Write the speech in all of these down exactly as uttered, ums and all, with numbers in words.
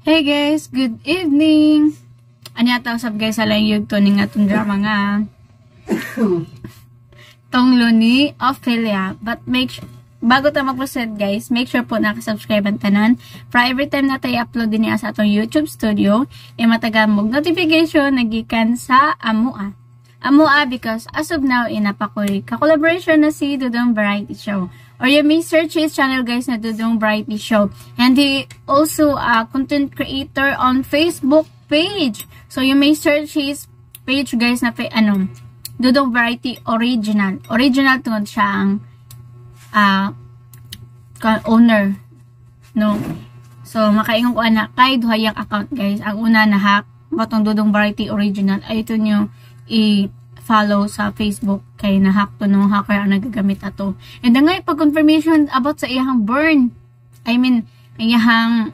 Hey guys, good evening. Anya ta usab guys ala yung to ning atong drama nga. Tunglo ni Ophelia. But make sure, bago ta mag-proceed guys, make sure po naka-subscribe ang tanan para every time na tayo upload din niya sa atong YouTube studio, e matagan mo notification nagikan sa Amua. Amua because as of now inapakoy ka-collaboration na si Dudong Variety Show. Or you may search his channel guys na Dudong Variety Show. And he also a content creator on Facebook page. So you may search his page guys na ano, Dudong Variety Original. Original tungod siya ang uh, owner. No? So makaingon ko ana kay duhayang account guys. Ang una na hack matong Dudong Variety Original ay ito nyo i-follow sa Facebook kay na-hack to no hacker ang nagagamit ato. And nga pag-confirmation about sa iyang burn. I mean, iyang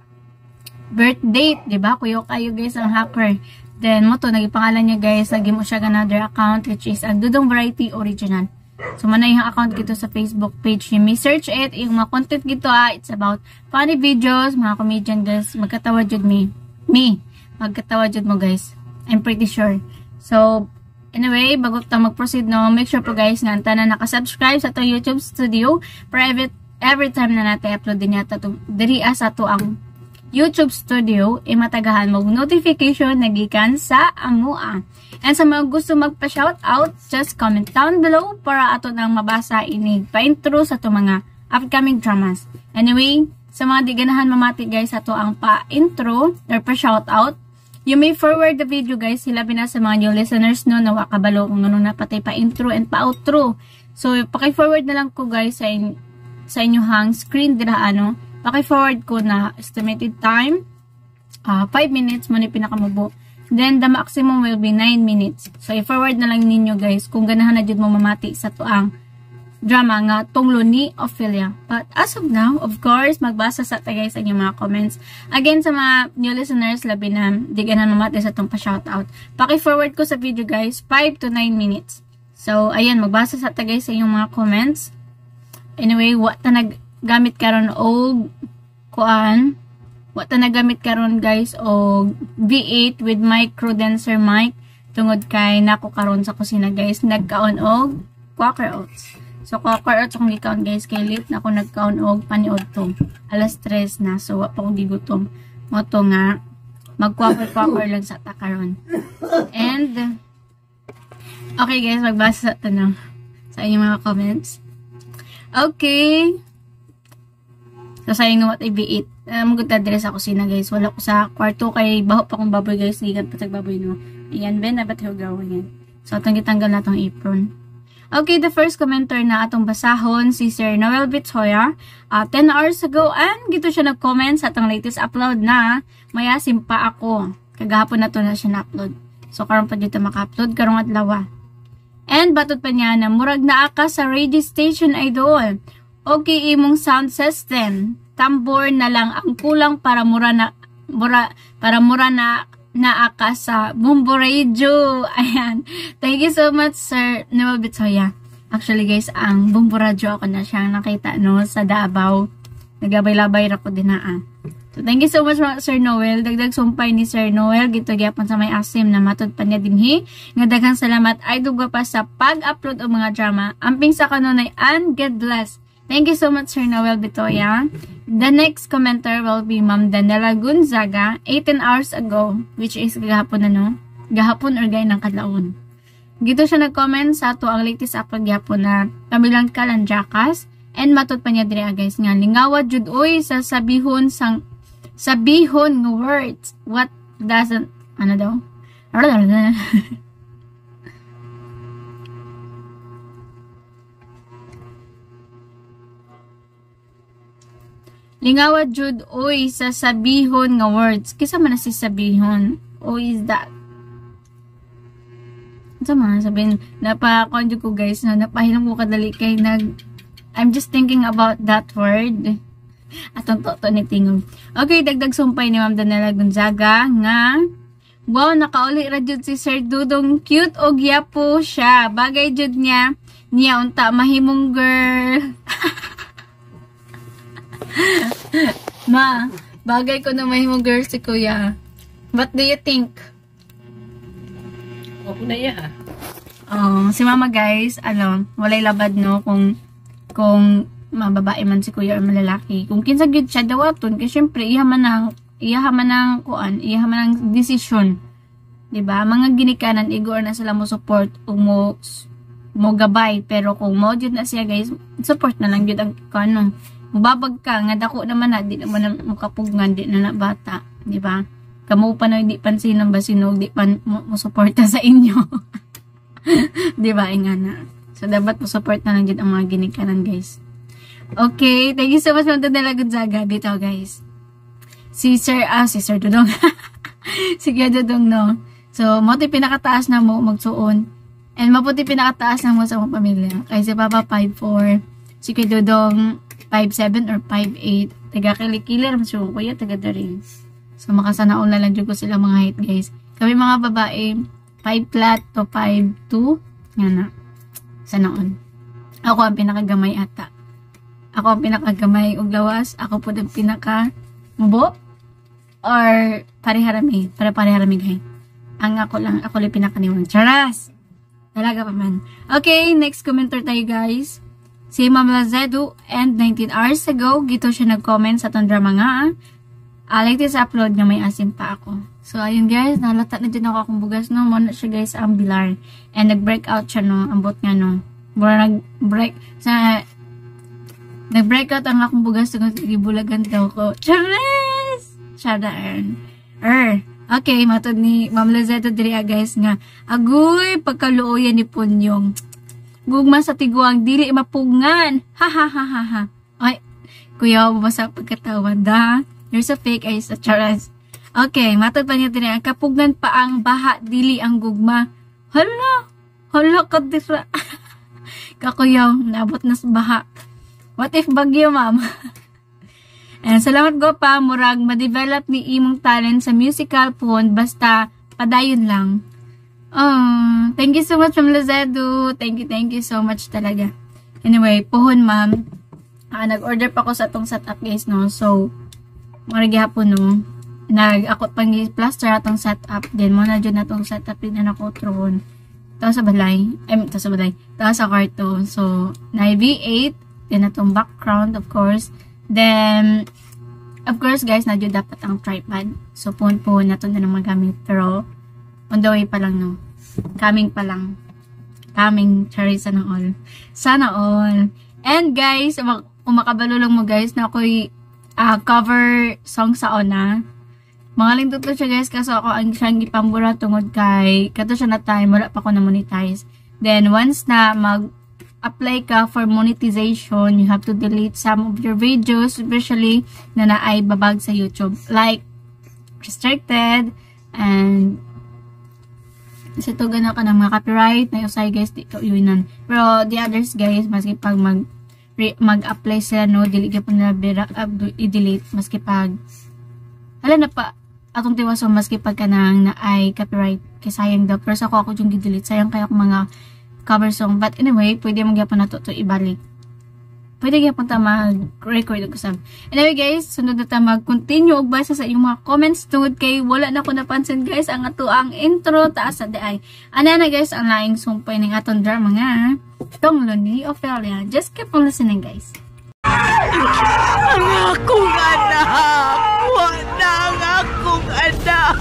birth date, di ba? Kuyo kayo guys ang hacker. Then mo to nagipangalan niya guys, lagi mo siya another account which is ang Dudong Variety Original. So manay yung account gito sa Facebook page. You may search it, yung mga content gito ah, it's about funny videos, mga comedian guys, magkatawa jud me. Me, magkatawa jud mo guys. I'm pretty sure. So, anyway, bago ta mag-proceed no, make sure po guys nga tanan naka-subscribe sa to YouTube studio para every, every time na natin upload din yata to diri sa to ang YouTube studio, e matagahan mo notification nagikan sa Amua. And sa mga gusto magpa-shout out, just comment down below para ato nang mabasa inig pa-intro sa to mga upcoming dramas. Anyway, sa mga di ganahan mamati guys ato ang pa-intro or pa-shout out, you may forward the video guys, sila bina sa mga new listeners no, na wakabalo kung ano na patay pa-intro and pa-outro. So, paki-forward na lang ko guys sa, in, sa inyohang screen dira ano. Paki-forward ko na estimated time, uh, five minutes mo ni pinakamubo. Then, the maximum will be nine minutes. So, i-forward na lang ninyo guys kung ganahan na dyan mo mamati sa tuang drama nga Tunglo ni Ophelia. But as of now, of course, magbasa sa ta guys ang inyong mga comments. Again, sa mga new listeners, labi na di ganahan mamati sa itong pa-shoutout. Paki-forward ko sa video guys, five to nine minutes. So, ayan, magbasa sa ta guys sa inyong mga comments. Anyway, what ta naggamit karon og kuan? What ta nagamit karon guys og V eight with micro condenser mic tungod kay nako karon sa kusina guys nagkaon og Quaker Oats. So Quaker Oats akong gikaon guys kay late na ako nagkaon og paniod to. Alas tres na so wa pa ko gigutom. Mo to nga mag-Quaker Quaker lang sa ta karon. And okay guys, magbasa sa tanong sa inyong mga comments. Okay. So, sayang na what I V eight. Uh, Magod address ako sina guys. Wala ko sa kwarto kay baho pa kong baboy guys. Ligan patag baboy no. Ayan, Ben. Dapat yung gawin yan. So, atong gitanggal na itong apron. Okay, the first commenter na atong basahon, si Sir Noel Bitoya. Uh, ten hours ago, and gito siya nag-comment sa atong latest upload na maya simpa ako. Kagahapon na to na siya na-upload. So, karon pa dito maka-upload. Karong adlaw. And batot pa niya na murag na aka sa radio station idol. Okay, imong sound system. Tambor na lang ang kulang para mura na mura para mura na naaka sa Bumbo Radio. Ayan. Thank you so much Sir Noel Bitoya. Actually guys, ang Bumbo Radio ako na siyang nakita no sa Davao. Nagabay-labay ra ko din na. Ah. So thank you so much Sir Noel. Dagdag sumpay ni Sir Noel gito gyapon sa may asim na matud pa niya dinhi. Nga daghang salamat ay duga pa sa pag-upload og mga drama. Amping sa kanunay and God bless. Thank you so much, Sir Noel Bitoya. The next commenter will be Ma'am Danela Gonzaga, eighteen hours ago, which is gahapon na no? Gahapon or gay ng kadlaon. Gito siya nag-comment sa ato ang latest upload gahapon na Kamilang Kalanjakas. And matod pa niya dire guys nga, lingawad jud oy sa sabihon sang sabihon ng words. What doesn't, ano daw? Lingawad jud oy sa sabihon nga words. Kisa man na si sabihon? O is that? Sa mga sabihin, napakon jud ko guys, no? Napahilang ko kadali kay nag, I'm just thinking about that word. Atong toto ni tingog. Okay, dagdag sumpay ni Ma'am Danela Gonzaga nga, wow, nakauli ra jud si Sir Dudong, cute og yapo siya. Bagay jud niya, niya unta mahimong girl. Ma, Bagay ko na may mo girl si kuya. What do you think? Ako na iya ha. Oh, si mama guys, ano, walay labad no kung kung mababae man si kuya or malalaki. Kung kinsa gyud siya dawaton, kay syempre iya man ang iya man ang kuan, iya man ang desisyon. 'Di ba? Mga ginikanan igor na sila mo support ug mo mo gabay, pero kung mo jud na siya guys, support na lang jud ang kano. Mubabag ka nga dako naman na di naman na makapugngan di na na bata, 'di ba? Kamo pa na di pansinan ba sinog di pan mo, mo suporta sa inyo. 'Di ba ingana? So dapat mo support na lang jud ang mga ginikanan guys. Okay, thank you so much mga Dala Gonzaga dito guys. Si Sir, ah, si Sir Dudong. Si Kuya Dudong, no? So, mo ito pinakataas na mo magsuon. And maputi pinakataas na mo sa mong pamilya. Kaya si Papa five four, si Kuya Dudong five seven or five eight. Taga-kilikili, mas yung kuya, taga-daring. So, makasanaon na lang dyan ko sila mga height, guys. Kami mga babae, five flat to five two. Yan na. Sanaon. Ako ang pinakagamay ata. Ako ang pinakagamay og lawas. Ako po ang pinaka mubo. Or pare-harami. Pare-pare-harami gay. Ang ako lang, ako lang pinakaniwang. Charas! Talaga pa man. Okay, next commenter tayo guys. Si Ma'am Lazedo and nineteen hours ago, gito siya nag-comment sa itong drama nga. Uh, latest upload nga may asim pa ako. So, ayun guys, nalata na din ako akong bugas, no? Muna siya guys ang bilar. And nag-break out siya, no? Ambot nga, no? Mura nag-break. Sa... Nag-breakout ang akong bugas kung ibulagan daw ko. Charis! Shadaan. Er. Okay, matod ni Ma'am Lizette Dria guys nga. Agoy, pagkaluoyan ni Punyong. Gugma sa tiguang, dili mapungan. Ha ha ha ha ha. Ay, kuya, bumasa pagkatawan da. You're so fake, ay sa charas. Okay, matod pa niya din. Kapugan pa ang baha, dili ang gugma. Hala! Hala ka dira. Kakuyaw, nabot na sa baha. What if bagyo, ma'am? And salamat go pa, murag ma-develop ni imong talent sa musical phone, basta padayon lang. Oh, thank you so much, Ma'am Lazedo. Thank you, thank you so much talaga. Anyway, puhon, ma'am. Ah, nag-order pa ko sa atong setup, guys, no? So, maragi hapon, no? Nag-akot pang plaster atong setup. Then, muna dyan na atong setup din na nakotron. Tapos sa balay. Ay, tapos sa balay. Tapos sa kwarto. So, na V eight. Then, atong background, of course. Then, of course, guys, na dyan dapat ang tripod. So, puhon-puhon na ito na naman gamit. Pero, on the way pa lang, no? Coming pa lang. Coming. Cherry, sana all. Sana all. And, guys, kung makabalo lang mo, guys, na ako'y uh, cover song sa ona. Mga lingtot to siya, guys, kaso ako ang siyang ipambura tungod kay kato siya na time, wala pa ako na monetize. Then, once na mag apply ka for monetization, you have to delete some of your videos, especially na naay babag sa YouTube. Like, restricted, and kasi ito gano'n ka ng mga copyright, na usay guys, dito yun. Pero the others guys, maski pag mag mag-apply sila, no, dili ka po nila i-delete, maski pag hala na pa, atong tiwaso, maski pag ka nang naay copyright, kay sayang daw. Pero sa ako, ako yung i-delete, sayang kaya akong mga cover song. But anyway, pwede mong gyapon na to, to ibalik. Pwede gyapon ta mag-record og usab. Anyway guys, sunod na ta mag-continue og basa sa inyong mga comments tungod kay wala na ko napansin guys ang ato ang intro taas sa day. Ana na guys ang laing sumpay ning aton drama nga Tonglo ni Ophelia. Just keep on listening guys. Ang akong anak! Wala ang akong anak!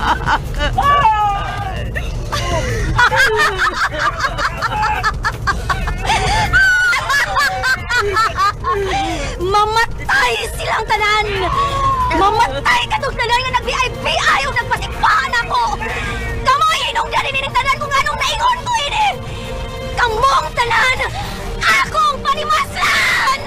Mamatay silang tanan! Mamatay katong tanan nga nag-V I P ayaw nagpasipahan ako! Kamoy inong dali ni tanan kung anong naingon ko ini! Kamong tanan! Akong panimaslan!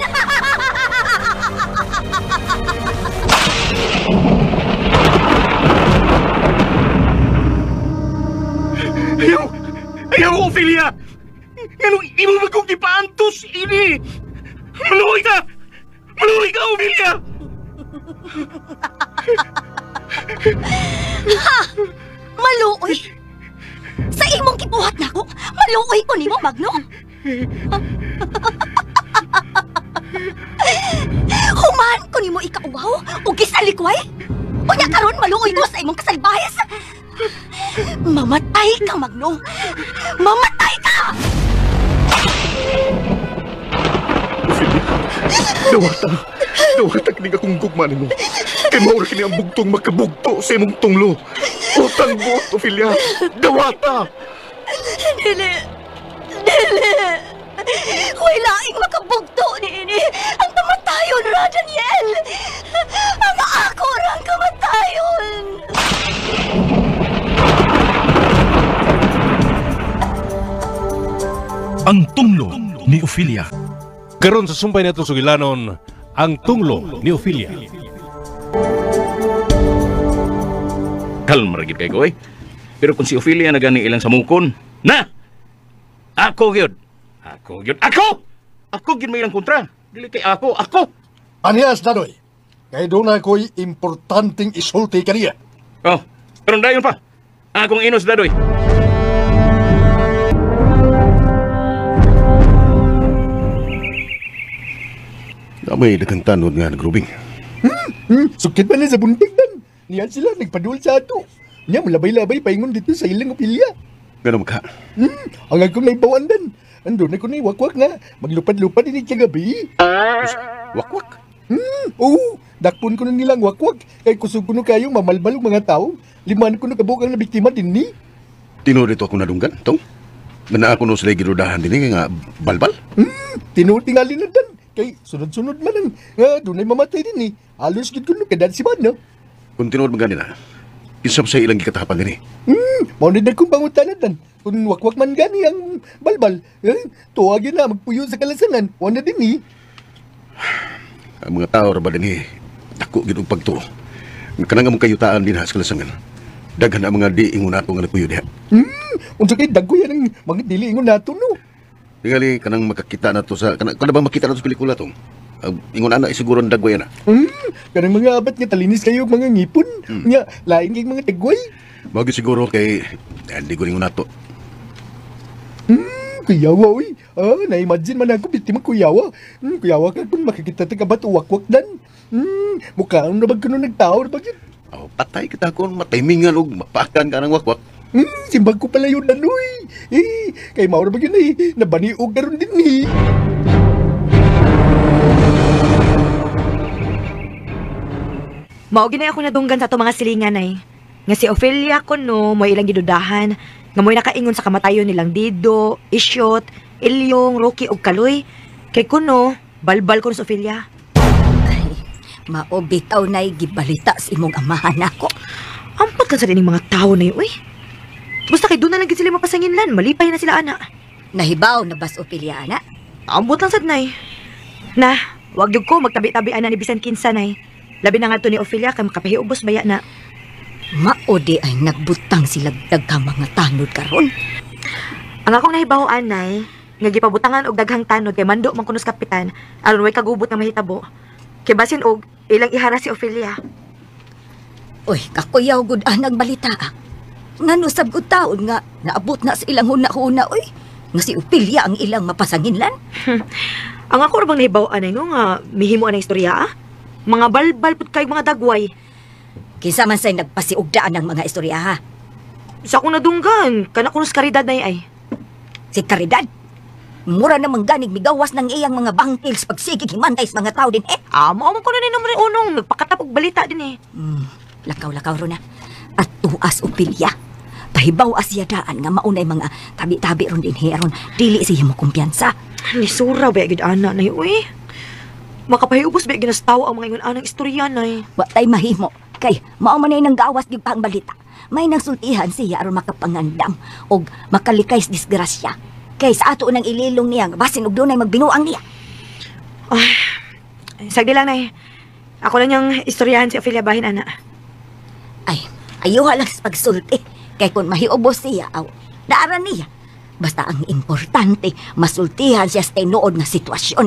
Ayaw! Ayaw, Ophelia! Anong imo mo kong gipaantos, ini! Maluoy ka! Maluoy ka, Ophelia! Ha! Maluoy? Sa imong kibuhat na ko, maluoy ko nimo, Magno? Human ko nimo ikauwaw o gisalikway? Unya karon maluoy ko sa imong kasalbayas. Mamatay ka, Magno. Mamatay ka! Dawata, dawata kini akong gugmanin mo. Kay maura kini ang bugtong makabugto sa imong tunglo. Utang buot, Ophelia. Dawata! Dili! Dili! Huwag laing makabugto ni ini. Ang kamatayon ra, Daniel! Ang ako rang kamatayon! Ang tunglo ni Ophelia. Karon sa sumpay nato sugilanon, ang tunglo ni Ophelia. Kalma ragid kay ko eh. Pero kung si Ophelia na gani ilang samukon, na! Ako gyud. Ako gyud. Ako! Ako gyud may ilang kontra. Dili kay ako, ako! Aniyas, Dadoy. Kaya doon ako'y importanteng isulti kaniya. Oh, pero dayon pa. Akong inos dadoy. May dagang tanod nga nagrubing. Hmm, hmm, sukit man na sa buntingdan. Niyan sila nagpadul sa ato. Niya malabay-labay paingon dito sa ilang Ophelia. Ganun ka. Hmm, ang akong naibawandan. Andun ako na wakwak nga. Maglupad-lupad ini siya gabi. Wakwak? Hmm, oo. Dakpon ko na nilang wakwak. Kaya kusog ko na kayong mamalbal mga tao. Liman ko na kabukang na biktima din ni. Tinurit ako nadunggan, tong. Gana ako no sila girudahan din nga balbal. Hmm, tinutingali na dan. Kay sunod-sunod man ang uh, doon ay mamatay din eh. Alos gid ko no kadan si man no. Kung tinuod magani na, isap sa ilang gikatahapan din eh. Hmm, maunid na kong pangutanan dan. Kung wakwak man gani ang balbal, eh, tuwagin na magpuyo sa kalasanan. Wala din eh. Ang mga tao ba din eh, tako gid og pagtuo. Kanang among kayutaan din ha sa kalasangan. Daghan ang mga di ingon nato nga nagpuyo diha. Hmm, unsa kay dagko yan ang mga dili ingon nato no. Tingali kanang makakita na to sa kanang kana ba makita na to sa pelikula tong. Uh, ingon ana siguro ang dagway na. Hmm, kanang mga abat nga talinis kayo mga ngipon. Hmm. Nya lain kay mga dagway. Mao siguro kay hindi ko ingon nato. Hmm, kuyawa uy. Ah, na-imagine man ako biktima kuyawa. Hmm, kuyawa ka kung makikita ta ka ba't wakwak dan. Hmm, mukha ang nabag kuno nagtao na bagit. Oh, patay kita kon matimingan og mapakan ka ng wakwak. Hmm, simbag ko pala yun nanoy. Eh, kay maura ba yun eh, nabaniog na rin din eh. Mao ginay ako nadunggan sa ato mga silingan ay. Nga si Ophelia ko no, mo ilang gidudahan, nga mo'y nakaingon sa kamatayon nilang Dido, Isyot, Ilyong, Rocky ug Kaloy. Kay kuno, balbal ko sa Ophelia. Mao bitaw na'y gibalita sa imong amahan ako. Ampot ka sa dining mga tao na yun, uy. Basta kay doon na lang gid sila mapasanginlan, malipay na sila ana. Nahibaw na bas Ophelia ana? Ambot lang sad nay. Na, wag gyud ko magtabi-tabi ana ni bisan kinsa nay. Labi na nga to ni Ophelia kay makapahiubos baya na. Mao di ay nagbutang sila daghang mga tanod karon. Ang akong nahibaw anay, nga gipabutangan og daghang tanod kay mando man kuno sa kapitan, aron way kagubot nga mahitabo. Kay basin og ilang ihara si Ophelia. Uy, kakuyaw gud anang balita. Ngano sab gud taon nga naabot na sa ilang huna-huna uy. Nga si Ophelia ang ilang mapasanginlan. Ang ako ra bang nahibaw anay no nga mihimo anay istorya ah? Mga balbal pud kay mga dagway. Kinsa man say nagpasiugdaan ng mga istorya ha? Sa akong nadunggan, kana kuno sa karidad nay ay. Si Caridad. Mura namang ganig migawas ng iyang mga bangkil sa pagsigig himantay sa mga tao din eh. Ah, mao man kuno ni numero unong nagpakatapog balita din eh. Hmm, lakaw-lakaw ro na. At tuas Ophelia. Pahibaw asyadaan nga maunay mga tabi-tabi ron din heron. Dili siya mo kumpiyansa. Ni sura ba gid ana nay uy. Makapahiubos ba ginastaw ang mga ingon anang istorya nay. Wa tay mahimo. Kay mao man ay nang gawas gyud pang balita. May nagsultihan siya aron makapangandam og makalikay sa disgrasya. Kay sa ato nang ililong niya basin og dunay magbinuang niya. Ay, sagdi lang nay. Ako lang yung istoryahan si Ophelia bahin ana. Ay, ayuha lang sa pagsulti. Kay kung mahiubos siya, aw, naaran niya. Basta ang importante, masultihan siya sa tinuod nga sitwasyon.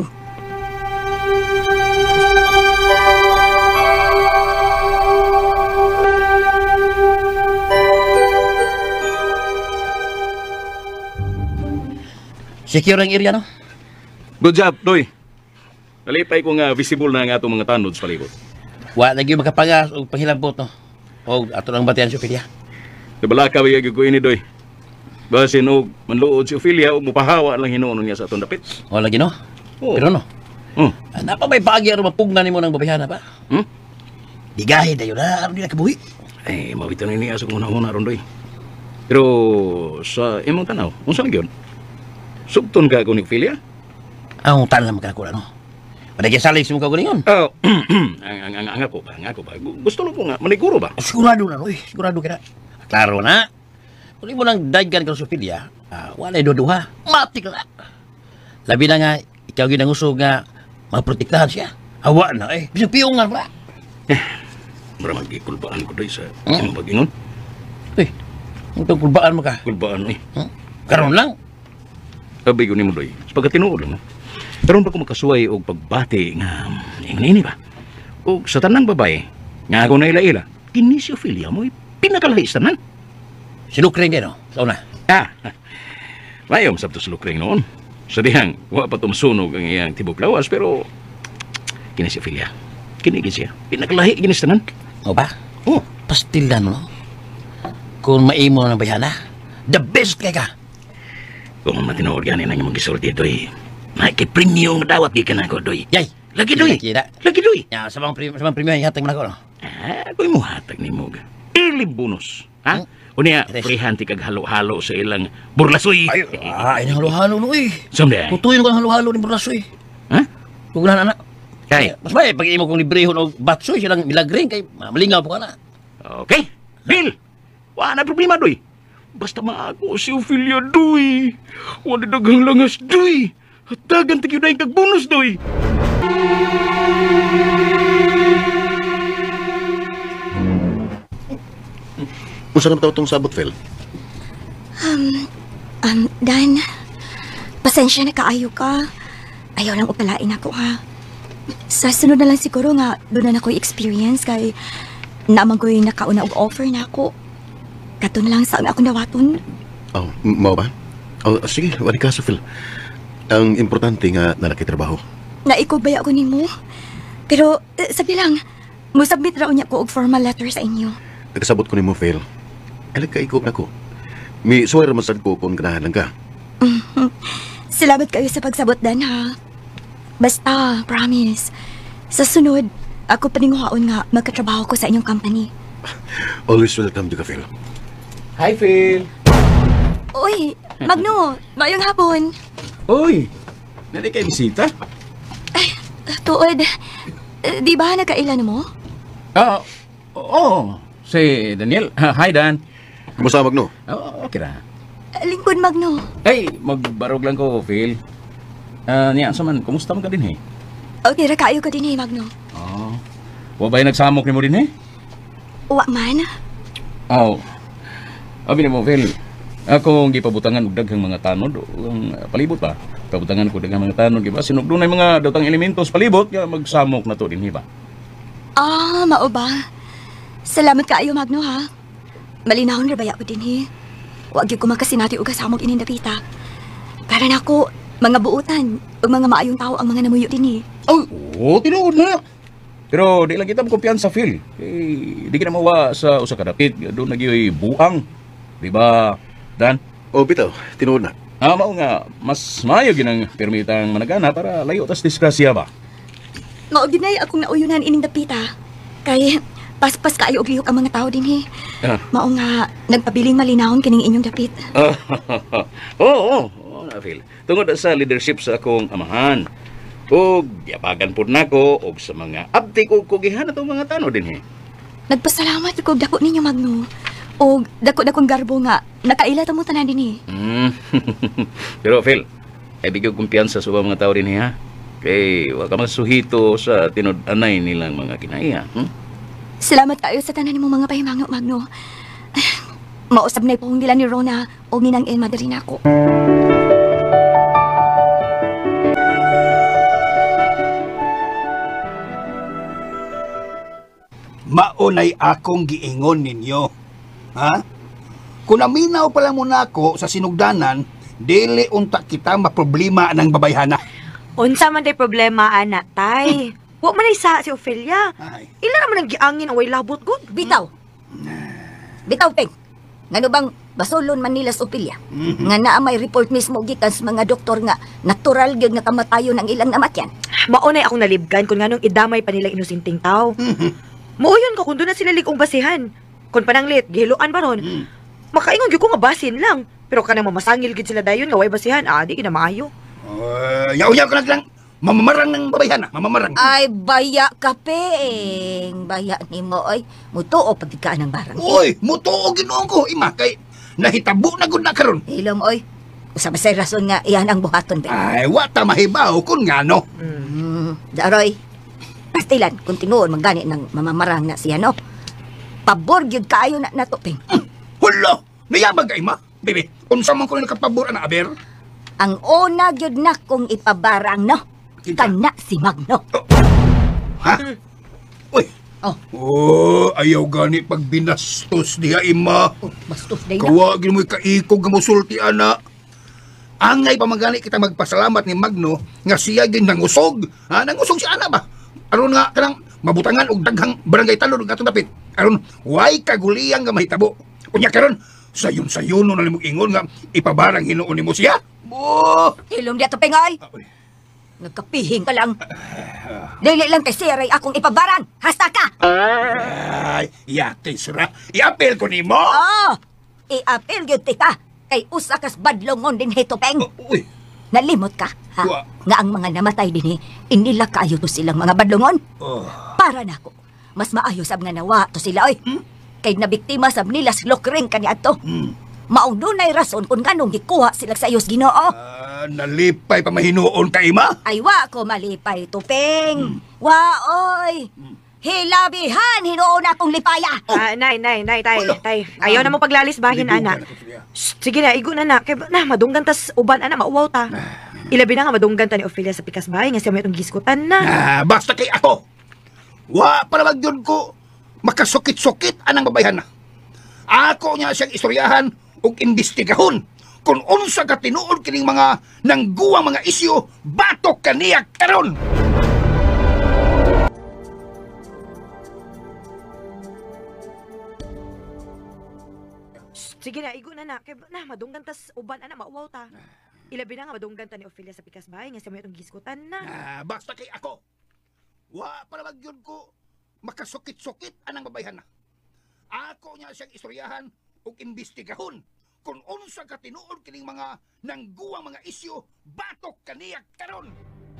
Secure ang area, no? Good job, Doy. Nalipay ko nga visible na ang atong mga tanod sa palibot. Wa lagi makapangas o panghilambot no. O ato nang batian si Ophelia. Nabalaka ba yung ko ini, Doy? Basin og manluod si Ophelia o mupahawa lang hinuon niya sa atong dapit. O lagi no. Oo. Pero no. Hmm. Napa may pagi aron mapugnan nimo ng babayhana ba? Hmm? Digahi dayo na aron di na kabuhi. Ay, mawito na ini asok muna-una ron, Doy. Pero sa imong tanaw, unsa gyud? Subton ka ko ni Ophelia? Ang tanan man kanako no. Padagay salay si mo ka gulingon. Oh, ang ang ang ang ako ba, ang ako ba. Gusto lang ko nga maniguro ba? Sigurado na no, eh. Sigurado ka na. Klaro na. Kung mo nang daggan ka sa Ophelia, ah, wala doduha. Mati ka na. Labi na nga, ikaw ginangusog nga maprotektahan siya. Hawa na eh. Bisag piyongan ba? Eh, mara magkikulbaan ko doy sa imong pag-ingon. Eh, itong kulbaan mo ka. Kulbaan eh. Hmm? Karon lang. Sabi ko nimo doy. Pagka tinuod lang. Karon pa ko makasuway og pagbati nga ini ba. O sa tanang babae, nga ako na ila-ila. Kini si Ophelia mo pinakalahis tanan. Sinukring din no. Sa una. Ah. Mayom sabto sulukring noon. Sa dihang wa pa tumsunog ang iyang tibok lawas pero kini si Ophelia. Kini gid siya. Pinakalahi gini sa tanan. O ba? Oh, Pastilan mo no. Kung maimo ng bayana, the best kay ka. kung matinood gani nang imong gisulti doy. May kay premium nga dawat gikan ako doy. Yay. Lagi doy. Kira. Lagi doy. Ya, sa mga premium, sa mga premium hatag mo na ko no. Ah, ko'y mo hatag ni mo. Early bonus. Ha? Hmm? Unya, Yes. freehan ti kag halo-halo sa ilang burlasoy. Ay, ah, ini halo-halo no eh. Someday. Tutuyin ko ang halo-halo ni Burlasoy. Ha? Kung na anak. Kay. Mas may pag imo kong librehon og batsoy silang milagring kay malingaw po ka na. Okay. Bill. Wala na problema doy. Basta maako si Ophelia doy. Wala daghang langas doy. Hatagan ti gyud na kag bonus doy. Unsa naman tawag tong sabot, Phil? Um, Dan, pasensya na kaayo ka. Ayaw lang upalain ako, ha. Sa sunod na lang siguro nga, doon na ako'y experience kay naman ko'y nakauna og offer na ako. Kato na lang saan ako nawaton. Oh, m- mao ba? Oh, sige, wali ka sa Phil. Ang importante nga na nakitrabaho. Naikubaya ako nimo. Pero, eh, sabi lang, musabit raw niya ko og formal letter sa inyo. Nagkasabot ko ni mo, Phil. Alag ka ikog na ko. May suway raman sad ko kung ganahan lang ka. Salamat kayo sa pagsabot, Dan, ha. Basta, promise. Sa sunod, ako paninguhaon nga magkatrabaho ko sa inyong company. Always welcome to ka, Phil. Hi, Phil. Uy, Magno, mayong hapon. Oy. Nari kay bisita? Tuod, eh, di ba nagkailan mo? Ah, oo. Si Daniel. Hi, Dan. Kumusta, Magno? Oh, okay ra. Lingkod, Magno. Hey, magbarog lang ko, Phil. Ah, niya, saman, kumusta mo ka din, eh? Okay, rakayo ka din eh, Magno. Oh. Wa ba'y nagsamok ni mo din, eh? Wa man. Oh. Abi ni mo, Phil. Ako ang gipabutangan og daghang mga tanod, ang palibot pa. Pabutangan ko daghang mga tanod, giba? Sinugdo na mga datang elementos palibot, kaya magsamok na to din, hiba? Ah, mao ba? Salamat kaayo, Magno, ha. Malinahon ra baya ko din eh. Wag gyud ko makasinati og kasamog ining dapita. Karon ako, mga buutan, ug mga maayong tao ang mga namuyo din eh. Oh, oh tinuod na. Pero di lang kita mo kumpiyansa, Phil. Eh, di ka na mawa sa usa ka dapit. Doon nagyoy buang. Di ba, Dan? Oh, bitaw. Tinuod na. Ah, mao nga, mas maayo ginang permitang managana para layo tas disgrasya ba? Mao gyud nay akong nauyunan ining dapita. Kay paspas kaayo og lihok ang mga tao din eh. Ah. Mao nga nagpabiling malinahon kining inyong dapit. Oo, oo. Oo na, Phil. Tungod sa leadership sa akong amahan. O, yapagan po na ko o sa mga abtik o kugihan atong mga tano din, eh. Nagpasalamat ko og dako ninyo, Magno. O dako-dakong garbo nga nakaila ta mo tanan din eh. Mm. Pero, Phil, ay bigyan kumpiyansa sa mga tao din, eh, ha? Kay, wag ka masuhito sa tinud-anay nilang mga kinaiya. Hmm? Salamat kayo sa tanan nimo mga pahimango, Magno. Mausab na ipong nila ni Rona o ginang Elma diri nako. Maunay akong giingon ninyo. Ha? Kung naminaw pala mo na ako sa sinugdanan, dili unta kita maproblema ng babayhana. Unsa man day problema, ana, tay? Wa man ay sa si Ophelia. Ay. Ila naman ang giangin ang way labot gud. Bitaw. Bitaw, Peng. Ngano bang basulon man nila sa Ophelia? Nga naa may report mismo gikan sa mga doktor nga natural gyud nga kamatayon ang ilang namatyan. Maunay akong nalibgan kung nganong idamay pa nila inosinteng tao. Muuyon ka kung doon na sila ligong basihan. Kung pananglit, gihiluan ba ron? Makaingon gyud ko nga basin lang. Pero kanang mamasangil gid sila dayon nga way basihan, ah, di gina maayo. Uh, yaw-yaw ka lang lang. Mamamarang ng babayan na, mamamarang. Ay, baya ka, Peng. Baya ni mo, ay. Mutuo pagkikaan ng barang. Uy, mutuo ginoon ko, ima, kay nahitabo na gud na karon. Ilom, oy. Usap say rason nga iyan ang buhaton, Peng. Ay, wata mahibaw kun ngano. Mm, Daroy. Pastilan, kung tinuon magani ng mamamarang na siya, no? Pabor gyud kaayo na nato, Peng. Hulo, nayabag ka, ima. Bebe, unsa man ko nakapabor na aber? Ang una gyud na kong ipabarang, no? Kana si Magno. Ha? Uy. Oh. Oh, ayaw gani pag binastos diha, ima. Oh, bastos day na. Kawagin mo kaikog nga musulti, ana. Angay pa magani kita magpasalamat ni Magno nga siya gin nangusog. Ha, nangusog si ana ba? Aron nga kanang mabutangan og daghang barangay talon ug atong dapit. Aron way kaguliyang nga mahitabo. Unya karon sayon-sayon na nimo ingon nga ipabarang hinuon nimo siya. Oh! Hilom diya to, Pengay. Nagkapihing ka lang. Dili lang kay siray akong ipabarang. Hasta ka! Ay, yate sira. I-apel ko nimo. Oh! I-apil gyud tika. Kay usa kas badlongon din hito, Peng. Uy. Nalimot ka, ha? Wa. Nga ang mga namatay din inila kaayo to silang mga badlongon. Oh. Para nako. Mas maayo sab nga nawa to sila, oy. Hmm? Kay nabiktima sab nila sa lokring kaniadto. Hmm. Maong dunay rason kung nganong gikuha sila sa iyos Ginoo. Ah, nalipay pa mahinuon ka, ima. Ay wa ko malipay tupeng. Wa oy. Hilabihan hinuon akong lipaya. Ah, nay, nay, nay, tay, tay. Ayaw na mo paglalis bahin, ana. Shh, sige na, igo na na. Kay na, madunggan tas uban, ana, mauwaw ta. Ilabi na nga madunggan ta ni Ophelia sa pikas bahay nga siya may itong giskutan na. Ah, basta kay ako. Wa para magyud ko makasukit-sukit anang babayhan na. Ako niya siyang istoryahan ug imbestigahon kung unsa ka tinuod kining mga nangguwang mga isyu batok kaniya karon. Sige na, igo na na. Kay na, madunggan tas uban, ana, mauwaw ta. Ilabi na nga madunggan ta ni Ophelia sa pikas bahay nga siya may itong giskutan na. Ah, basta kay ako. Wa para magyud ko makasukit-sukit anang babayhan na. Ako niya siyang istoryahan ug imbestigahon kung unsa ka tinuod kining mga nangguwang mga isyu batok kaniya karon.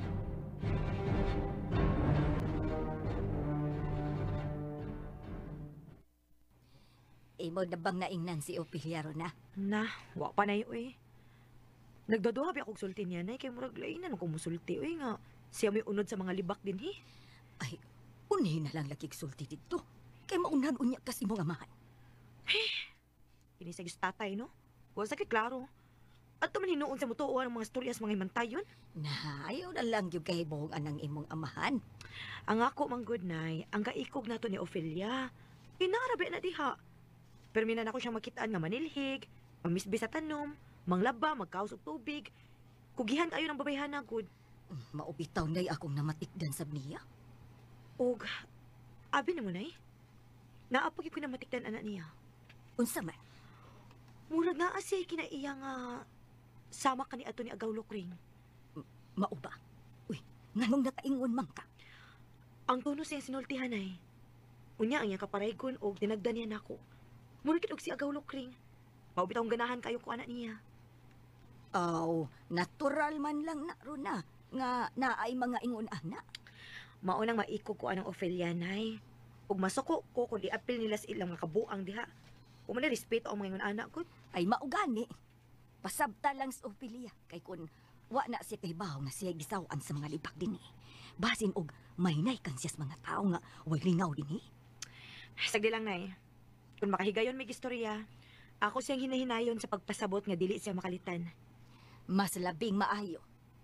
Imo na bang naingnan si Ophelia ron na? Na, wa pa na yun, eh. Nagdaduha ba akong sulti niya, nay? Kay murag lainan akong musulti, eh, nga. Siya may unod sa mga libak din, eh. Ay, unhin na lang lakik sulti dito. Kay maunan unya kasi mong amahan. Ini sa tatay, no? Huwag sakit klaro. At naman hinuon sa mutuo ang mga storya sa mga himantayon. Na, ayaw na lang yung kahibong anang imong amahan. Ang ako, mang good nay, ang kaikog nato ni Ophelia. Inarabi na diha. Pero minan ako siyang makitaan nga manilhig, mamisbis sa tanom, manglaba, magkaos og tubig. Kugihan kayo ng babayhan na, good. Maubitaw na'y akong namatikdan sa niya. Og, abi na mo, nay. Naapag ko namatikdan anak niya. Unsa man? Murag naa siya kinaiya nga sama ka ni ato ni Agaw Lokring. Mauba. Uy, nganong nakaingon man ka? Ang tono siyang sinultihan ay. Unya ang iyang kaparaygon og dinagdan niya nako. Murag og si Agaw Lokring. Maubitaw ang ganahan kayo ko anak niya. Aw, natural man lang na ron na. Nga naay mga ingon anak. Maunang maikog ko anang Ophelia, nay. Ug masuko ko kung i-apil nila sa ilang mga kabuang diha. Kung man respeto ang mga ingon anak ko. Ay maugani. Pasabta lang sa Ophelia. Kay kun wa na siya kay bahaw nga siya gisawan sa mga libak din eh. Basin og mahinay kan siya sa mga tao nga way lingaw din eh. Sagdi lang, nay. Kung makahigayon may istorya, ako siyang hinahinayon sa pagpasabot nga dili siya makalitan. Mas labing maayo.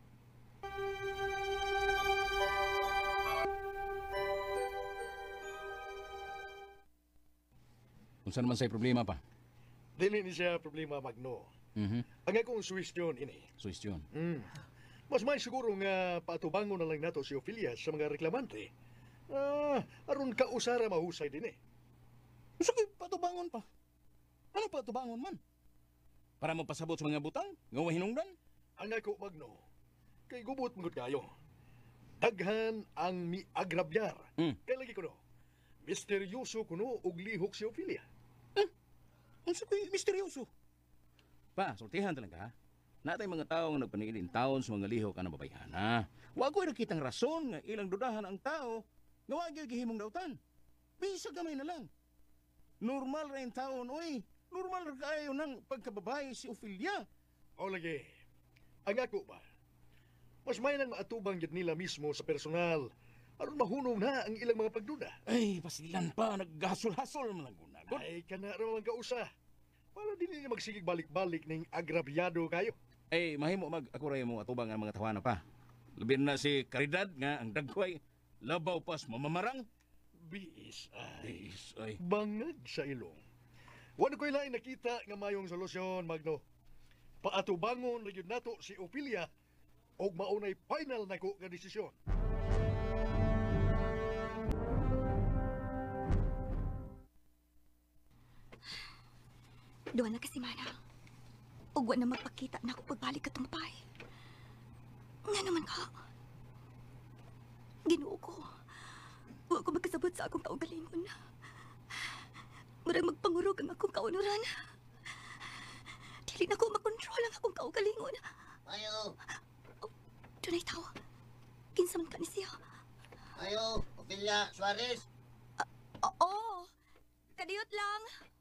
Kung saan man sa'y problema pa? Dili ni siya problema, Magno. Mhm. Ang akong suwestyon ini. Suwestyon. Mm. Mas may siguro nga patubangon na lang nato si Ophelia sa mga reklamante. Ah, aron ka usara mahusay din eh. Sige, patubangon pa. Ano patubangon man? Para mo pasabot sa mga butang? Nga hinungdan? Ang ako, Magno, kay gubot mga kayo. Daghan ang miagrabyar. Hmm. Kaya lagi ko no, misteryoso kuno og lihok si Ophelia. Ang sabi, misteryoso. Pa, sultihan talaga ha. Natay mga taong nagpaningin taon sa mga lihok ka ng babayhana. Wa ko nakitang rason nga ilang dudahan ang tao nga wa gyud gihimong dautan. Bisa gamay na lang. Normal ra yung taon, oy. Normal ra kayo ng pagkababae si Ophelia. O lagi, ang ako ba? Mas may nang maatubang yun nila mismo sa personal aron mahunong na ang ilang mga pagduda. Ay, pasilan pa, naghasol-hasol man ang gunagot. Ay, kana raman ka usa. Para din niya magsigig balik-balik ning agrabyado kayo. Ay, mahimo mag ako ray mo atubang ang mga tawana pa. Labi na si Caridad nga ang dagway labaw pas mamamarang. Biis ay. Biis ay. Bangag sa ilong. Wala ko'y lain nakita nga mayong solusyon, Magno. Paatubangon na yun nato si Ophelia o maunay final na ko nga desisyon. Duwa na kasi mana. Ugwa na magpakita na ako pagbalik ka tumpay. Nga naman ka. Ginoo ko. Huwag ko magkasabot sa akong kaugalingon. Murag magpangurog ang akong kaunuran. Dili na ko makontrol ang akong kaugalingon. Ayo, Oh, dunay tao. Kinsa man ka ni siya. ayo, Ophelia Suarez. Oo. Kadiyot lang.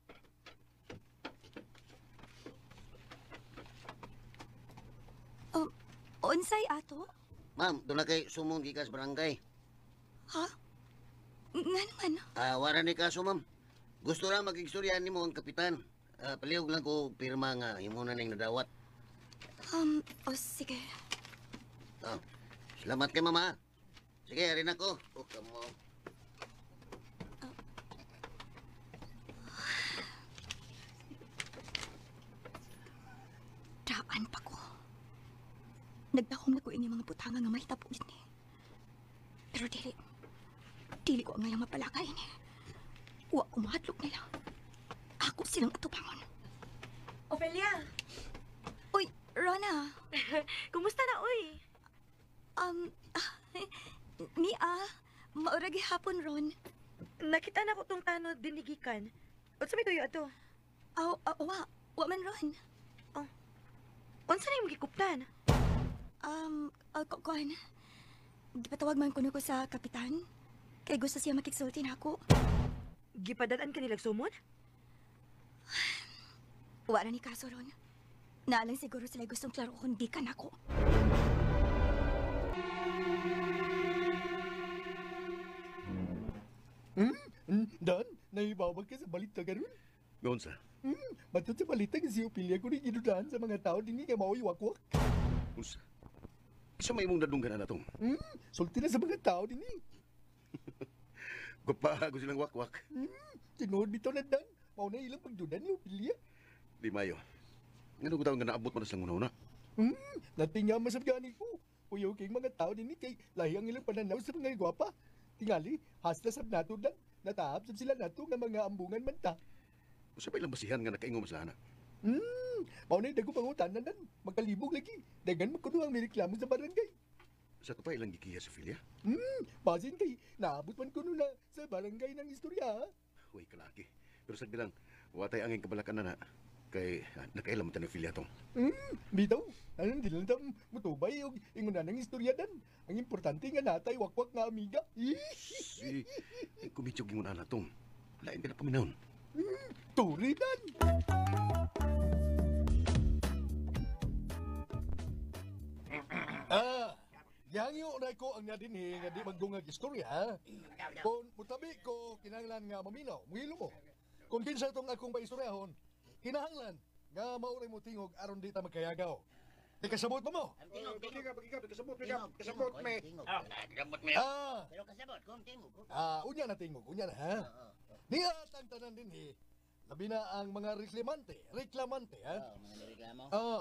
Um, unsay ato? Ma'am, doon na kay sumong gikas barangay. Ha? Nga naman. Ah, wala ni kaso, ma'am. Gusto ra mag-istoryahan nimo ang kapitan. Ah, palihog lang ko pirma nga imo na ning nadawat. Um, o oh, sige. Ah, salamat kay mama. Sige, arin ako. Oh, kamo. Daan pa ko. Nagdahom na ko ini mga butanga nga mahitabo ini. Pero dili. Dili ko ang ngayang mapalakay ini. Wa ko mahadlok nila. Ako silang atubangon. Ophelia! Uy, Rona. Kumusta na, uy? Um, ah, Mia, mauragi hapon, Ron. Nakita na ko tong tanod dinigikan. O sabi tuyo ato? Aw, aw, wa. Wa man, Ron. Oh. Unsa na yung gikuptan? Um, uh, kukuhan. Gipatawag man kuno ko sa kapitan. Kay gusto siya makiksulti na ako. Gipadalan ka nilang sumod? Wala ni kaso, Ron. Naalang siguro sila gustong klaro kung di ka na ako. Hmm? Hmm? Dan, naibawag ka sa balita ka ron? Noon sa? Hmm? Matod sa balita nga si Ophelia ko rin ginudahan sa mga tao din nga mao'y wakwak. Unsa? Isa may mong nadunggan na natong. Hmm? Sulti na sa mga tao din eh. Gupago silang wakwak. Hmm? Sinuod bitaw na Dan. Mao na ilang pagdudan ni Ophelia. Di mayo. Ngano ko tawag nga naabot man sa una. Hmm? Nating nga masabgani ko. Uyaw kayong mga tao din eh kay lahi ang ilang pananaw sa mga gwapa. Tingali, hasta sab nato Dan. Natahap sab sila nato nga mga ambungan man ta. Usa pa ilang basihan nga nakaingo maslana. Hmm, mao na dago pangutanan Dan. Magkalibog lagi. Dagan magkuno ang nireklamo sa barangay. Sa to pa ilang gikiya sa Ophelia. Hmm, basin kay naabot man kuno na sa barangay ng istorya. Ha? Uy, kalaki. Pero sa bilang, watay angin kabalakan na na. Kay, ah, nakailam mo tayo ng Ophelia tong. Hmm, bitaw. Anong di lang tam mutubay o ingunan ng istorya Dan. Ang importante nga natay wakwak nga amiga. Si, eh, kumitsog yung una na tong. Lain ka na paminahon. Hmm, turi Dan. Ah, yangyo na ko ang nga din eh, nga di magdungag istorya. Kung mutabi ko, kinahanglan nga maminaw, muhilo mo. Kung kinsa itong akong paistoryahon, kinahanglan nga mauray mo tingog aron di ta magkayagaw. Di kasabot mo mo? Tingog, tingog, tingog, kasabot, tingog, kasabot, me. Ah, kasabot me. Ah, Pero kasabot, kung tingog. ah, unya na tingog, unya na ha. Niya ang tanan din eh. Labi na ang mga reklamante, reklamante ha. Oh, mga nireklamo. Ah,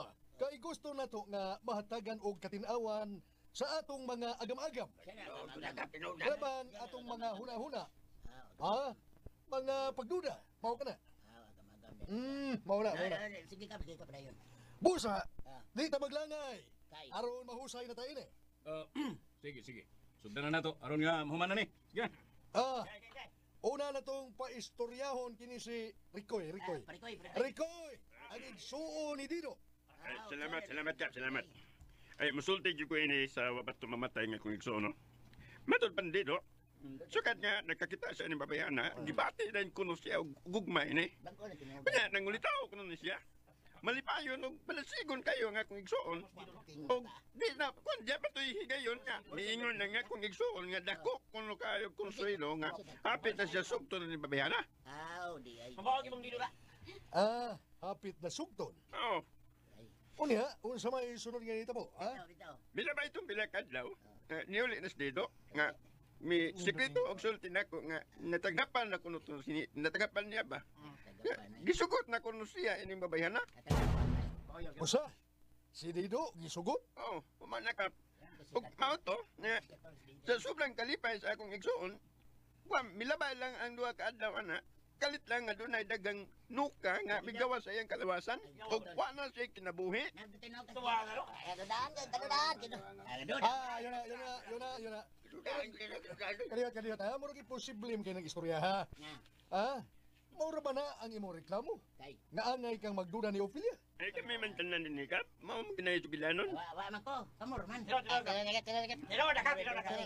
Kay gusto na to nga mahatagan og katinawan sa atong mga agam-agam. Laban atong mga huna-huna. Ha? Mga pagduda. Mao ka na. Hmm, mao na, mao na. Sige ka, sige ka pa yun. Busa, di ta maglangay. Aron mahusay na tayo ni. Uh, sige, sige. Sundan na nato. Aron nga mahuman na ni. Sige. Ah, una na tong paistoryahon kini si Ricoy, Ricoy. Parikoy, parikoy. Ricoy, ang igsuon ni Dido. Ay, salamat, salamat ka, salamat. Ay, musulti ko ini sa wapat tumamatay nga kung igsoon, no? Matod pandido, sukat nga nagkakita sa inyong babayana, gibati na yung kuno siya og gugmay ni. Kaya nangulitaw kuno ni siya. Malipayon og palasigon kayo nga kung igsoon. Og di na, kung di pa to'y higayon nga, miingon na nga kung igsoon nga dako kuno kayo konsuelo nga hapit na siya sugton ni babayana. Aw, di ay. Mabawag yung dito na. Ah, hapit na sugton. Oo. Unya, unsa may sunod nga nito po, ha? Bila ba itong bilakadlaw, uh, niuli na sa dito, nga mi sikreto og sulti nako nga natagapan na kuno to sini natagapan niya ba? Gisugot na kuno siya ining babayana. Usa? Si Dido gisugot? Oo, pumanakap. Ug mao to nga sa sobrang kalipay sa akong igsuon, wa milabay lang ang duha ka adlaw ana. Kalit lang nga dunay dagang nuka nga migawa sa iyang kalawasan ug wa na siya kinabuhi. Ah, yun na, yun na, yun na, yun na. Kaliyot, kaliyot, ha? Muro posible kayo ng istorya, ha? Ha? Maura ba na ang imong reklamo? Nga angay kang magduda ni Ophelia? Ay kami man tanan ni Kap, mao mo kinay bilanon. Wa wa man ko, kamor man. Dilo na ka, dilo na ka.